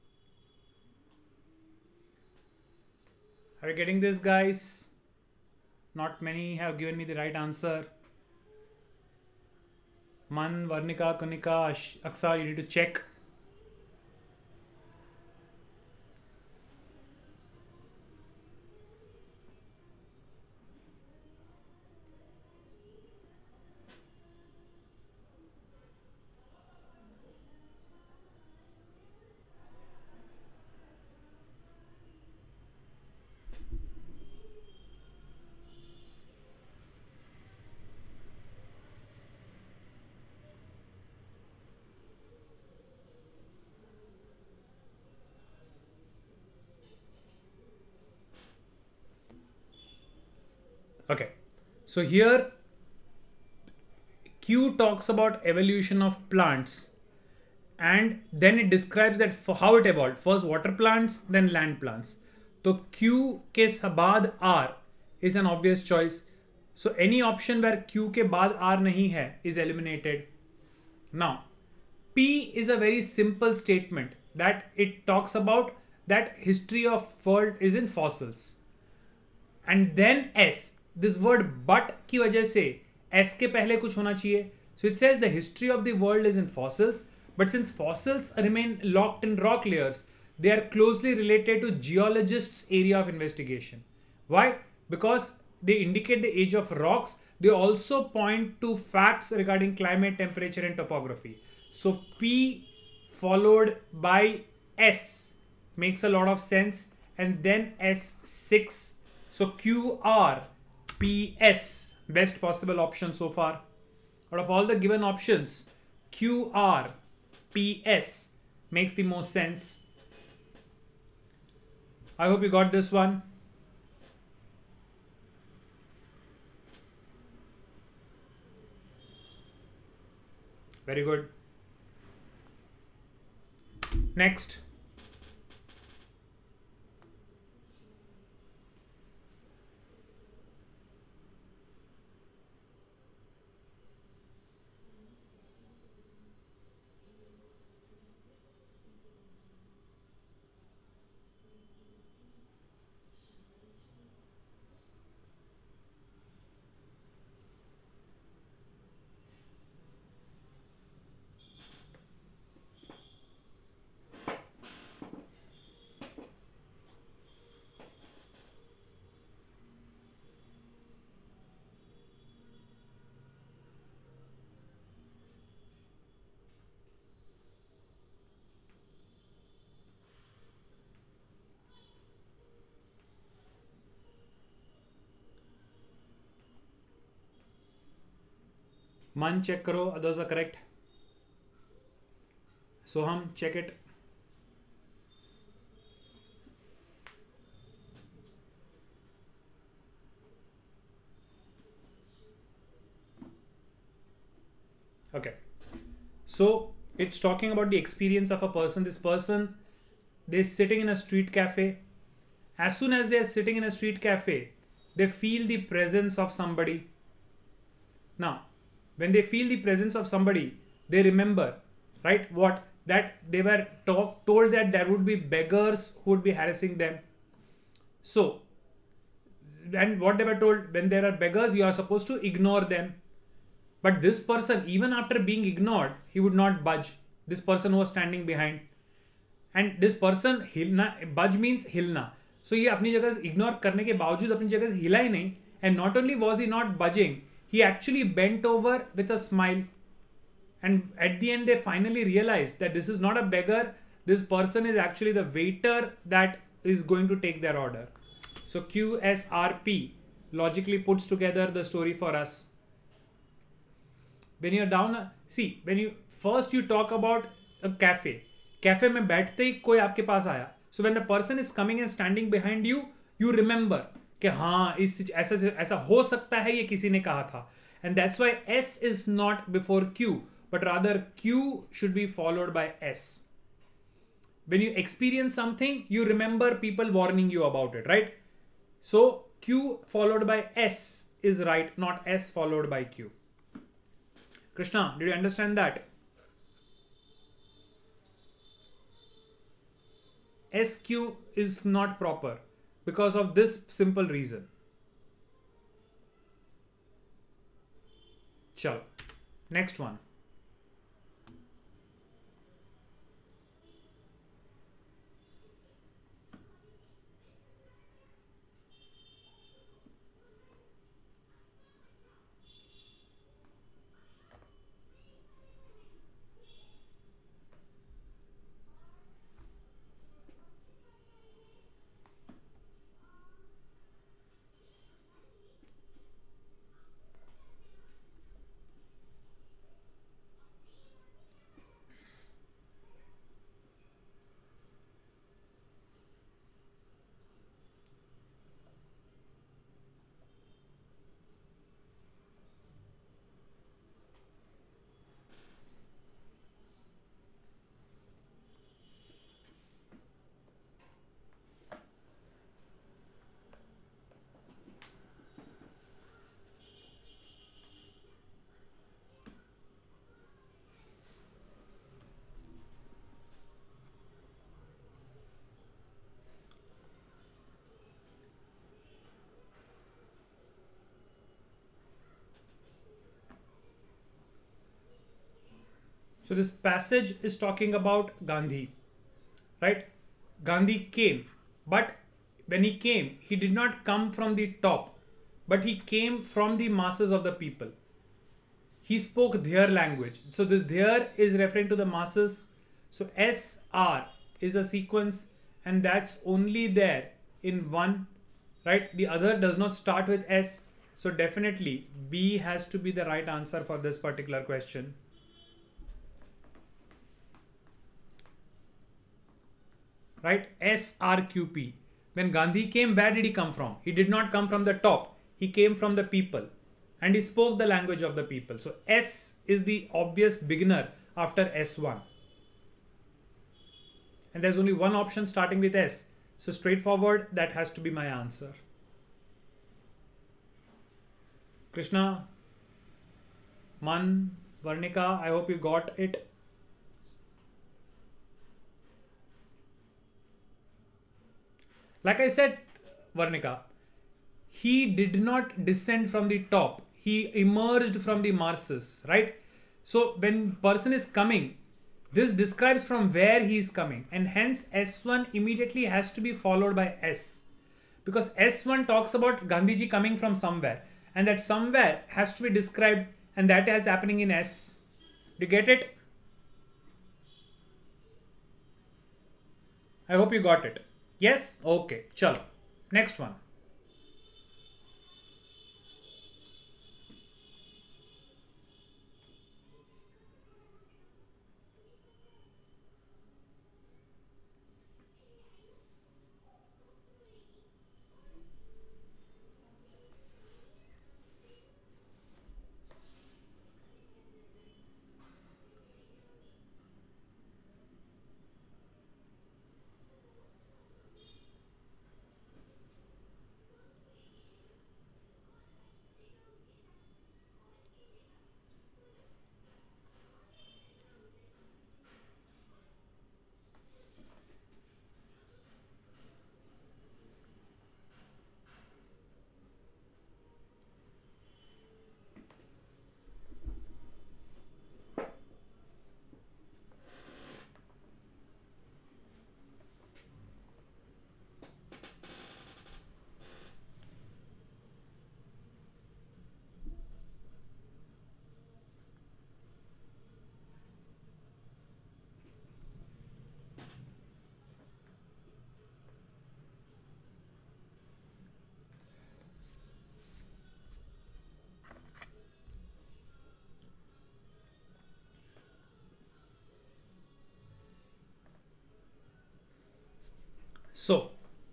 Are you getting this, guys? Not many have given me the right answer. Man, Varnika, Kunika, Aksa, you need to check. Okay, so here Q talks about evolution of plants, and then it describes that for how it evolved. First water plants, then land plants. So Q के बाद R is an obvious choice. So any option where Q के बाद R नहीं है is eliminated. Now P is a very simple statement that it talks about that history of world is in fossils. And then S, this word but की वजह से S के पहले कुछ होना चाहिए. So it says the history of the world is in fossils, but since fossils remain locked in rock layers, they are closely related to geologists' area of investigation. Why? Because they indicate the age of rocks. They also point to facts regarding climate, temperature, and topography. So P followed by S makes a lot of sense, and then S6. So QR, PS, best possible option so far. Out of all the given options, QR, PS makes the most sense. I hope you got this one. Very good. Next. मन check करो, others are correct. So हम check it. Okay. So it's talking about the experience of a person. This person, they're sitting in a street cafe. As soon as they're sitting in a street cafe, they feel the presence of somebody. Now, when they feel the presence of somebody, they remember, right? What? That they were told that there would be beggars who would be harassing them. So, and what they were told, when there are beggars, you are supposed to ignore them. But this person, even after being ignored, he would not budge. This person was standing behind. And this person, hilna, budge means hilna. So ये अपनी जगह से ignore करने के बावजूद अपनी जगह से हिला ही नहीं. And not only was he not budging, he actually bent over with a smile. And at the end, they finally realized that this is not a beggar. This person is actually the waiter that is going to take their order. So QSRP logically puts together the story for us. When you're down, see, when you first you talk about a cafe. Cafe में बैठते ही कोई आपके पास आया. So when the person is coming and standing behind you, you remember कि हाँ इस ऐसा हो सकता है ये किसी ने कहा था. And that's why S is not before Q, but rather Q should be followed by S. When you experience something, you remember people warning you about it, right? So Q followed by S is right, not S followed by Q. Krishna, did you understand that? SQ is not proper because of this simple reason. Chalo. Next one. So this passage is talking about Gandhi, right? Gandhi came, but when he came, he did not come from the top, but he came from the masses of the people. He spoke their language. So this their is referring to the masses. So SR is a sequence, and that's only there in one, right? The other does not start with S. So definitely B has to be the right answer for this particular question. Right? SRQP. When Gandhi came, where did he come from? He did not come from the top. He came from the people. And he spoke the language of the people. So S is the obvious beginner after S1. And there's only one option starting with S. So straightforward, that has to be my answer. Krishna, Man, Varnika, I hope you got it. Like I said, Varnika, he did not descend from the top. He emerged from the masses, right? So when person is coming, this describes from where he is coming, and hence S1 immediately has to be followed by S, because S1 talks about Gandhiji coming from somewhere, and that somewhere has to be described, and that is happening in S. Do you get it? I hope you got it. Yes? Okay. Chalo. Next one. So,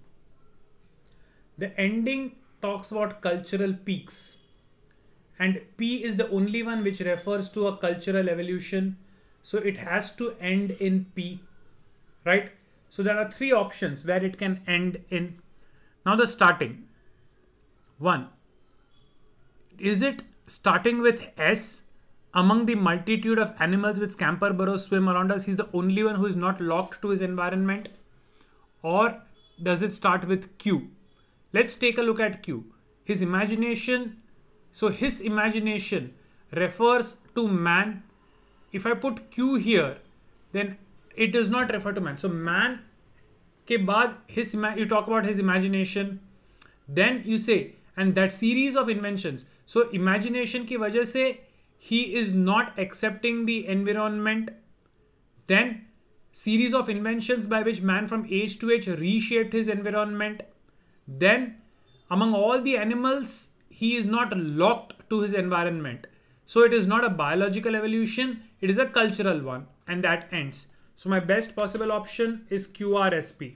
the ending talks about cultural peaks, and P is the only one which refers to a cultural evolution. So it has to end in P, right? So there are three options where it can end in. Now the starting. One, is it starting with S? Among the multitude of animals which scamper, burrow, swim around us, he's the only one who is not locked to his environment? Or does it start with Q? Let's take a look at Q. His imagination. So his imagination refers to man. If I put Q here, then it does not refer to man. So man के बाद you talk about his imagination, then you say and that series of inventions. So imagination की वजह से he is not accepting the environment. Then series of inventions by which man from age to age reshaped his environment. Then among all the animals, he is not locked to his environment. So it is not a biological evolution, it is a cultural one, and that ends. So my best possible option is QRSP.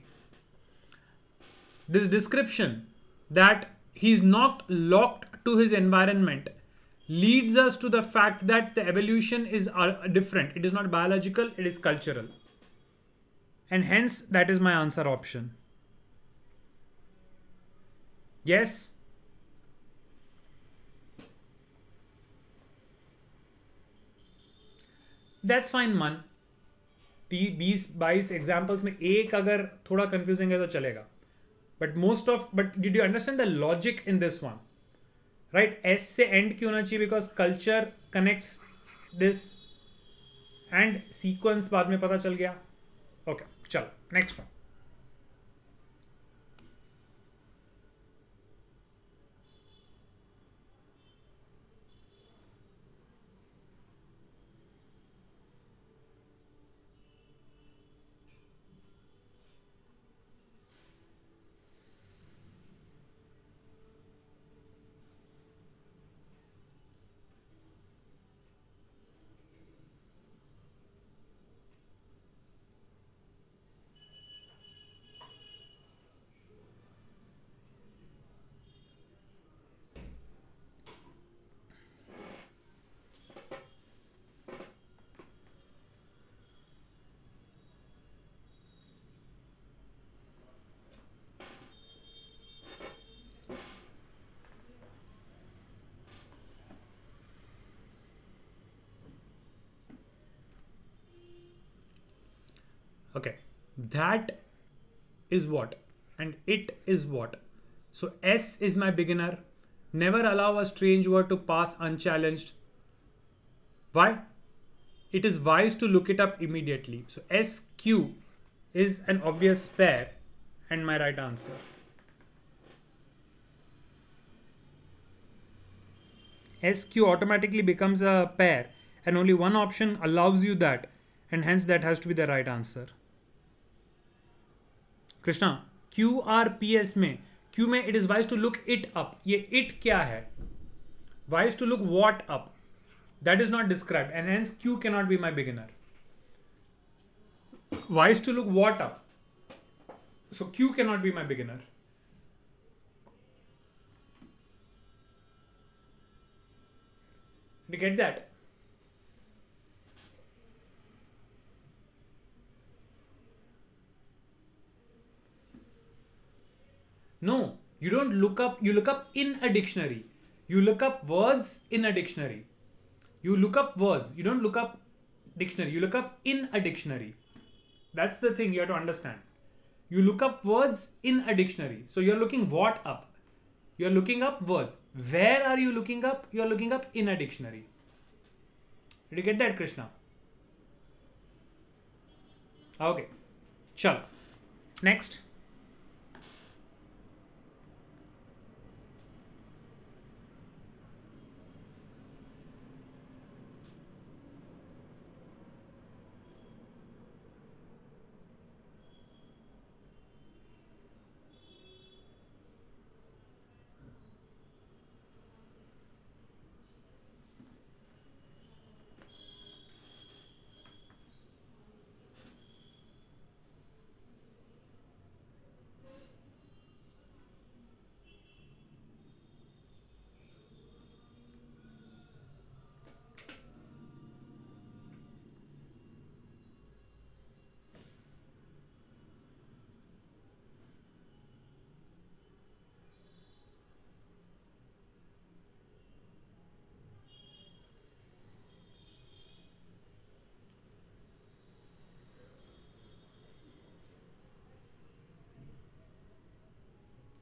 This description that he is not locked to his environment leads us to the fact that the evolution is different. It is not biological, it is cultural. And hence that is my answer option. Yes? That's fine man. 20-22 examples में एक अगर थोड़ा confusing है तो चलेगा. But did you understand the logic in this one? Right? S से end क्यों होना चाहिए? Because culture connects this and sequence बाद में पता चल गया. Okay, चलो next one. Okay, that is what and it is what. So S is my beginner. Never allow a strange word to pass unchallenged. Why? It is wise to look it up immediately. So SQ is an obvious pair and my right answer. SQ automatically becomes a pair and only one option allows you that, and hence that has to be the right answer. Krishna QRPS में Q में it is wise to look it up. ये it क्या है? Wise to look what up? That is not described and hence Q cannot be my beginner. Wise to look what up? So Q cannot be my beginner. Did you get that? No, you don't look up, you look up in a dictionary. You look up words in a dictionary. You look up words, you don't look up dictionary, you look up in a dictionary. That's the thing you have to understand. You look up words in a dictionary. So you're looking what up? You're looking up words. Where are you looking up? You're looking up in a dictionary. Did you get that, Krishna? Okay. Chalo. Next.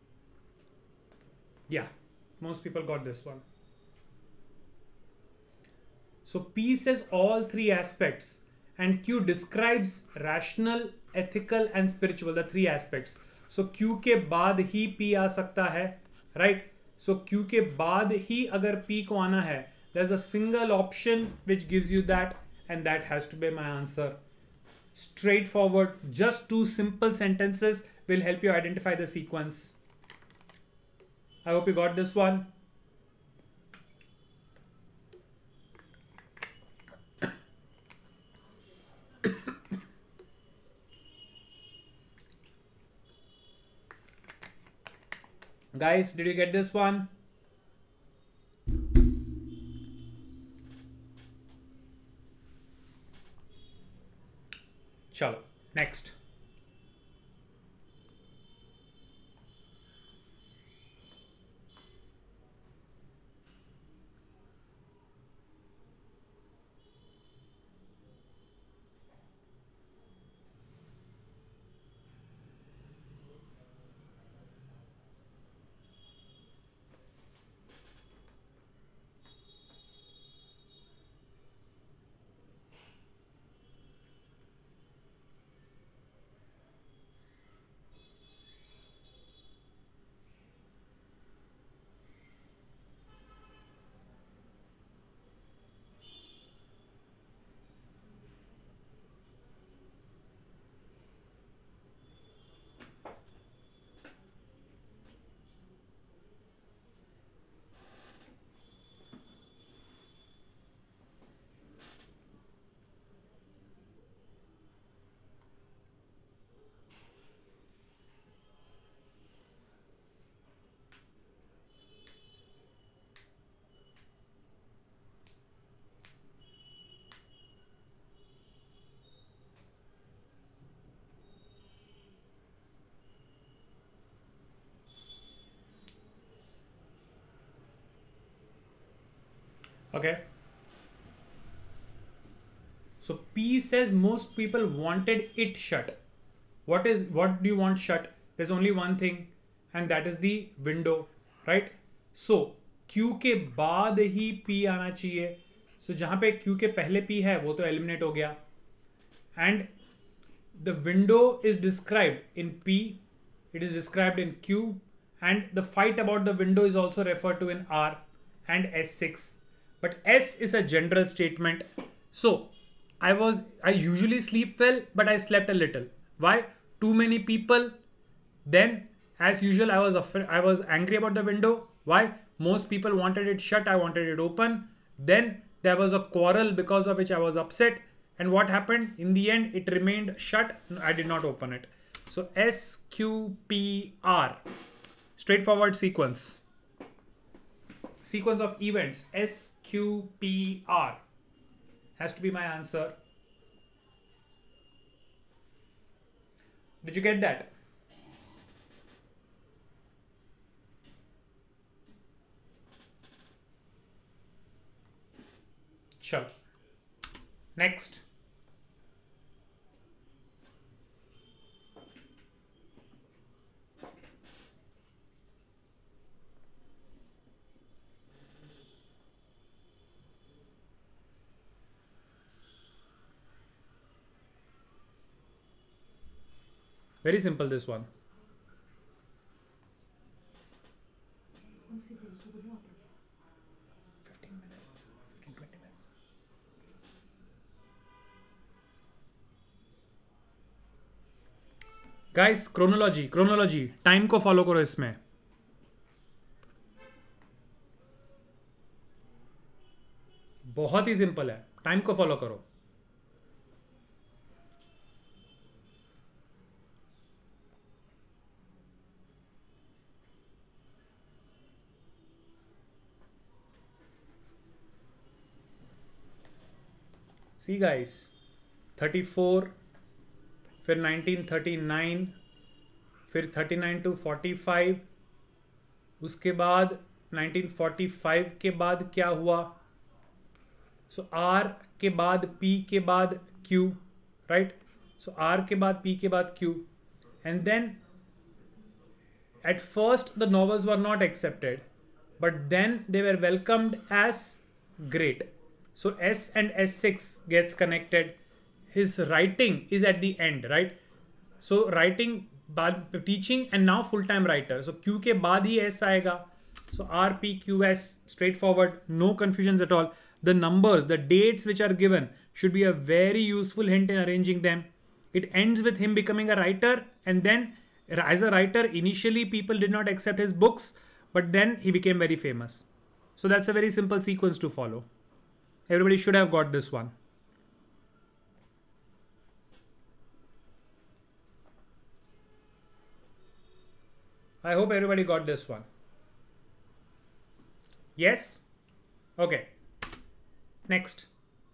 Yeah, most people got this one. So P says all three aspects, and Q describes rational, ethical and spiritual, the three aspects. So Q के बाद ही P आ सकता है, right? So Q के बाद ही अगर P को आना है, there's a single option which gives you that, and that has to be my answer. Straightforward, just two simple sentences will help you identify the sequence. I hope you got this one. Guys, did you get this one? Chalo, next. Okay. So P says most people wanted it shut. What do you want shut? There's only one thing, and that is the window, right? So Q के बाद ही P आना चाहिए. So जहाँ पे Q के पहले P है वो तो eliminate हो गया. And the window is described in P, it is described in Q, and the fight about the window is also referred to in R and S6. But S is a general statement. So I usually sleep well, but I slept a little. Why? Too many people. Then, as usual, I was angry about the window. Why? Most people wanted it shut, I wanted it open. Then there was a quarrel because of which I was upset. And what happened? In the end, it remained shut. I did not open it. So S, Q, P, R. Straightforward sequence. Sequence of events. S, Q, P, R. Has to be my answer. Did you get that? Sure. Next. Very simple, this one. Guys chronology time को follow करो इसमें. बहुत ही simple है, time को follow करो. See guys, 34, फिर 1939, फिर 39 to 45, उसके बाद 1945 के बाद क्या हुआ? So R के बाद P के बाद Q, right? So R के बाद P के बाद Q, and then at first the novels were not accepted, but then they were welcomed as great. So S and S6 gets connected. His writing is at the end, right? So writing, teaching and now full-time writer. So Q के बाद ही S आएगा. So RPQS, straightforward, no confusions at all. The numbers, the dates which are given should be a very useful hint in arranging them. It ends with him becoming a writer, and then as a writer, initially people did not accept his books, but then he became very famous. So that's a very simple sequence to follow. Everybody should have got this one. I hope everybody got this one. Yes? Okay. Next.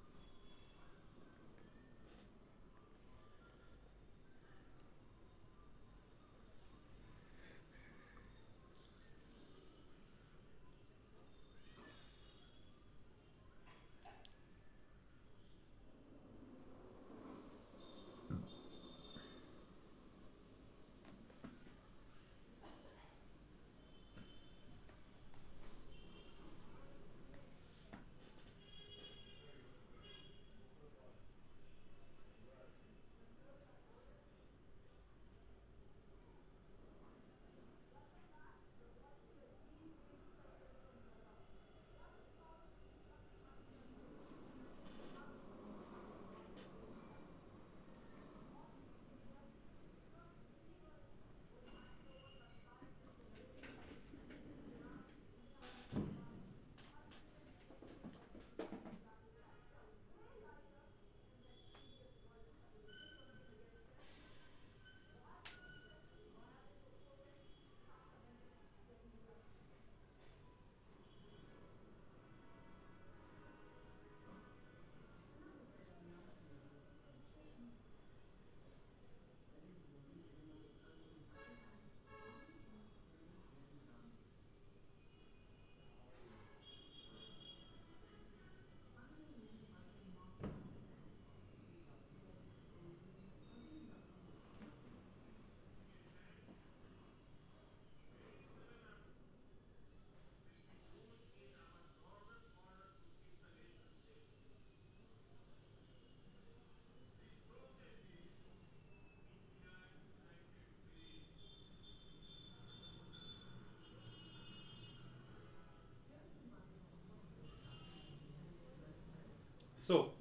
So,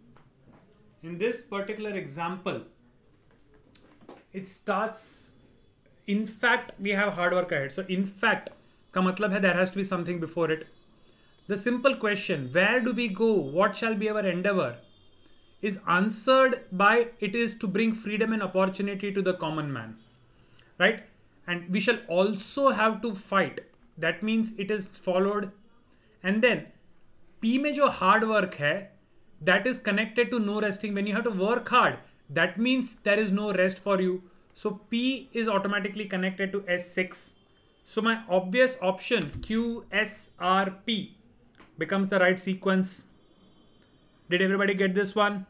in this particular example, it starts, in fact, we have hard work ahead. So, in fact, ka matlab hai there has to be something before it. The simple question, where do we go? What shall be our endeavor? Is answered by it is to bring freedom and opportunity to the common man, right? And we shall also have to fight. That means it is followed. And then P में जो hard work है, that is connected to no resting. When you have to work hard, that means there is no rest for you. So P is automatically connected to S6. So my obvious option QSRP becomes the right sequence. Did everybody get this one?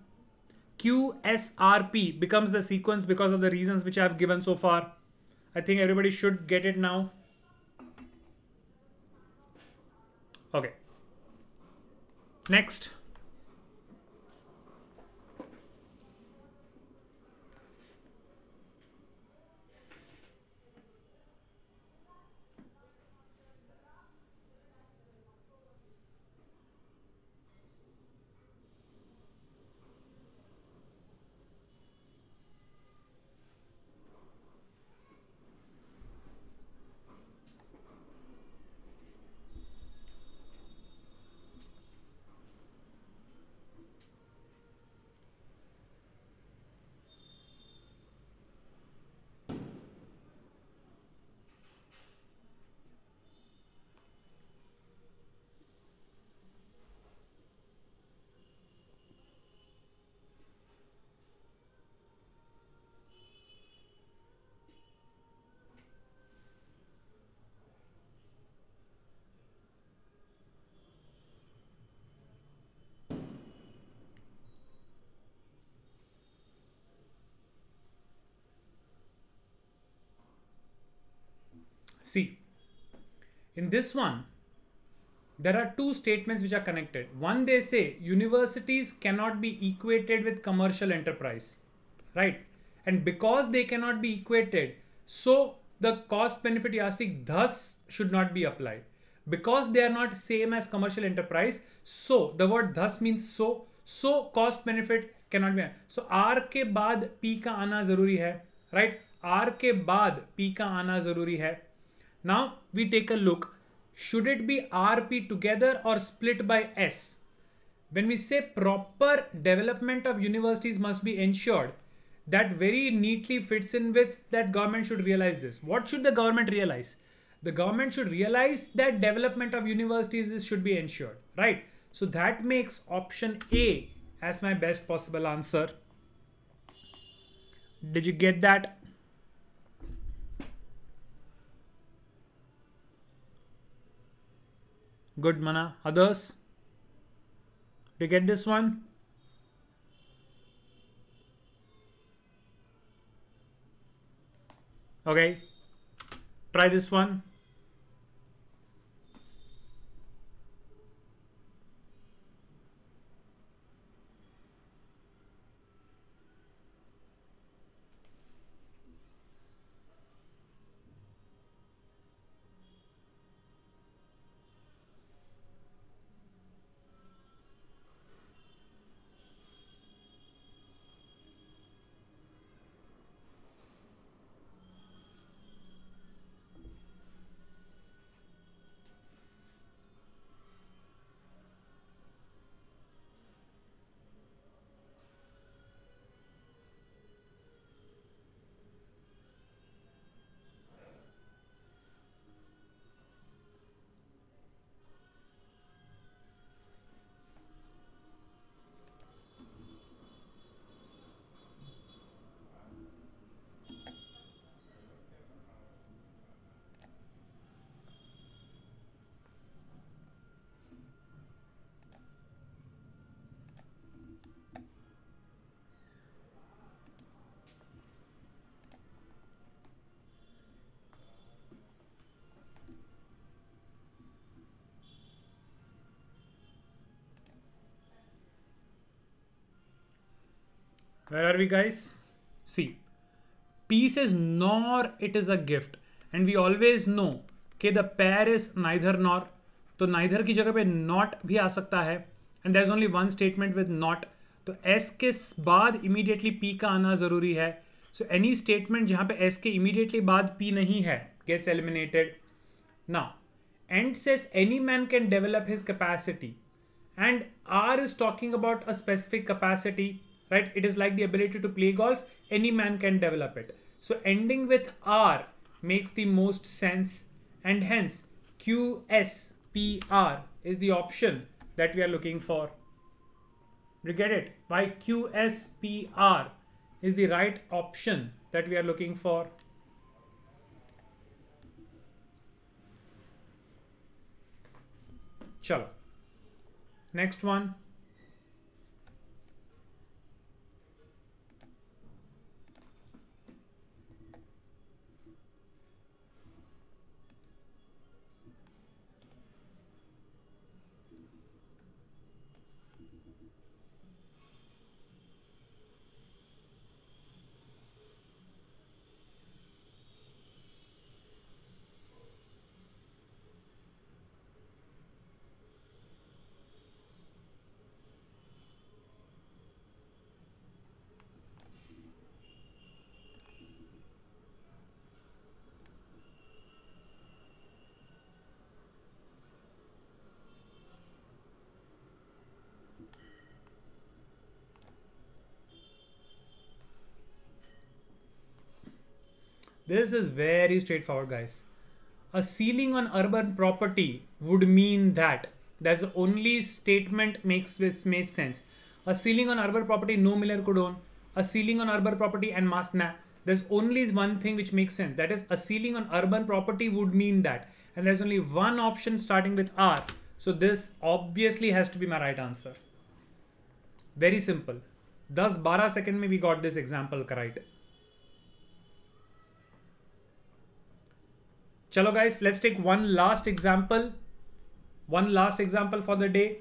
QSRP becomes the sequence because of the reasons which I have given so far. I think everybody should get it now. Okay. Next. See, in this one, there are two statements which are connected. One, they say universities cannot be equated with commercial enterprise, right? And because they cannot be equated, so the cost benefit yardstick thus should not be applied. Because they are not same as commercial enterprise, so the word thus means so cost benefit cannot be. So R के बाद P का आना जरूरी है, right? R के बाद P का आना जरूरी है. Now we take a look. Should it be RP together or split by S? When we say proper development of universities must be ensured, that very neatly fits in with that government should realize this. What should the government realize? The government should realize that development of universities should be ensured, right? So that makes option A as my best possible answer. Did you get that? Good, Mana. Others? Did you get this one? Okay. Try this one. Where are we, guys? See, P says nor it is a gift, and we always know कि the pair is neither nor. तो neither की जगह पे not भी आ सकता है, and there's only one statement with not. तो S के बाद immediately P का आना जरूरी है. So any statement जहाँ पे S के immediately बाद P नहीं है gets eliminated. Now, and says any man can develop his capacity, and R is talking about a specific capacity. Right? It is like the ability to play golf. Any man can develop it. So ending with R makes the most sense, and hence QSPR is the option that we are looking for. You get it? Why QSPR is the right option that we are looking for. Chalo. Next one. This is very straightforward, guys. A ceiling on urban property would mean that that's the only statement makes sense. A ceiling on urban property, no Miller could own. A ceiling on urban property and mass nah. There's only one thing which makes sense. That is, a ceiling on urban property would mean that. And there's only one option starting with R. So this obviously has to be my right answer. Very simple. 10-12 seconds mein we got this example right. Chalo guys, let's take one last example. One last example for the day.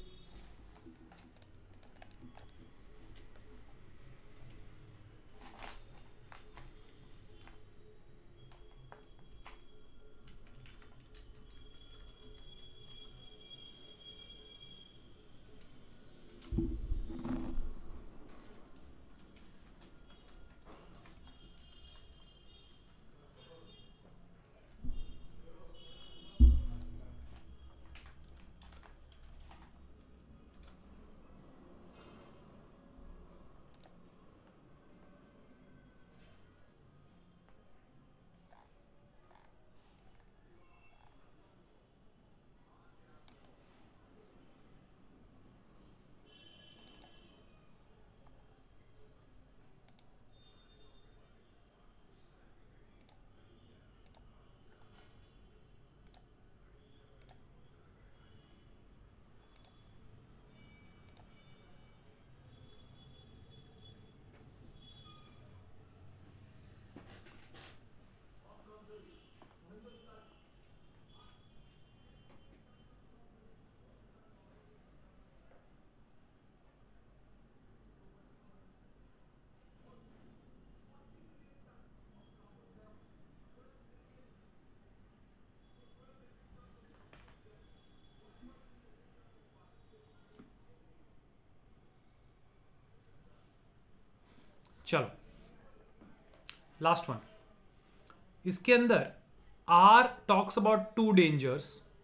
चलो last one. इसके अंदर R talks about two dangers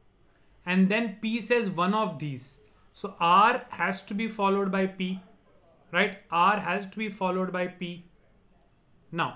and then P says one of these. So R has to be followed by P, right? R has to be followed by P. Now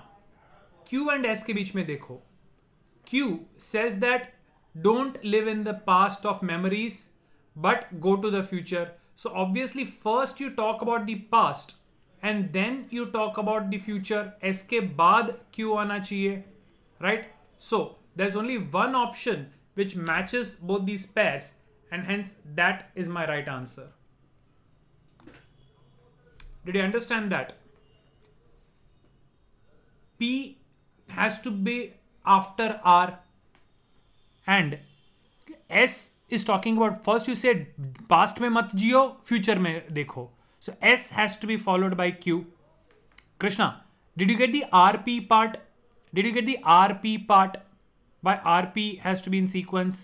Q and S के बीच में देखो. Q says that don't live in the past of memories but go to the future. So obviously first you talk about the past and then you talk about the future. S के बाद Q आना चाहिए, right? So there's only one option which matches both these pairs and hence that is my right answer. Did you understand that? P has to be after R and S is talking about first you said past में मत जियो, future में देखो. So S has to be followed by Q. Krishna, did you get the RP part? Did you get the RP part? By RP has to be in sequence.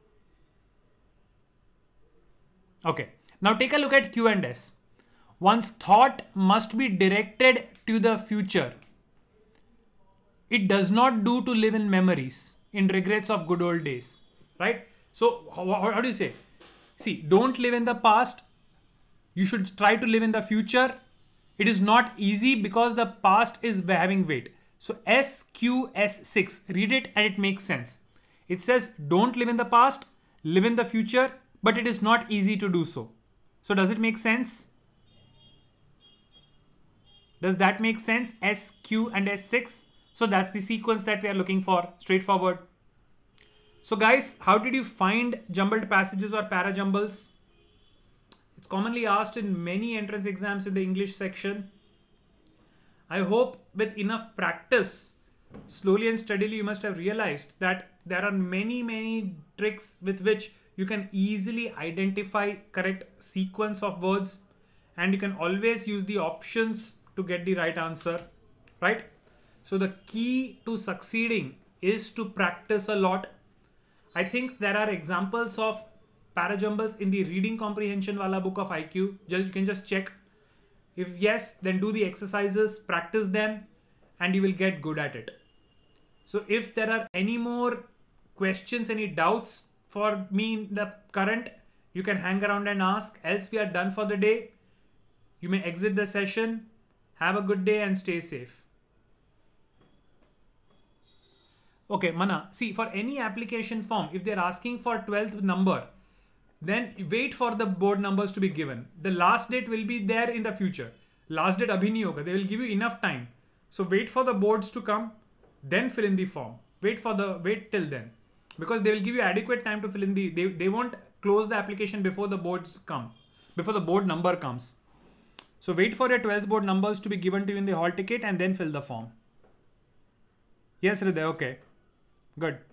Okay. Now take a look at Q and S. One's thought must be directed to the future. It does not do to live in memories, in regrets of good old days, right? So how do you say? See, don't live in the past. You should try to live in the future. It is not easy because the past is having weight. So SQS6, read it and it makes sense. It says don't live in the past, live in the future, but it is not easy to do so. So does it make sense? Does that make sense? SQ and S6. So that's the sequence that we are looking for. Straightforward. So guys, how did you find jumbled passages or parajumbles? It's commonly asked in many entrance exams in the English section. I hope with enough practice, slowly and steadily, you must have realized that there are many tricks with which you can easily identify correct sequence of words, and you can always use the options to get the right answer, right? So the key to succeeding is to practice a lot. I think there are examples of parajumbles in the reading comprehension wala book of IQ. You can just check. If yes, then do the exercises, practice them, and you will get good at it. So if there are any more questions, any doubts for me in the current, you can hang around and ask. Else we are done for the day. You may exit the session. Have a good day and stay safe. Okay, Mana, see, for any application form, if they're asking for 12th number, then wait for the board numbers to be given. The last date will be there in the future. Last date abhi nahi hoga. They will give you enough time. So wait for the boards to come, then fill in the form. Wait till then. Because they will give you adequate time to fill in they won't close the application before the boards come, before the board number comes. So wait for your 12th board numbers to be given to you in the hall ticket and then fill the form. Yes, Hriday, okay. Good.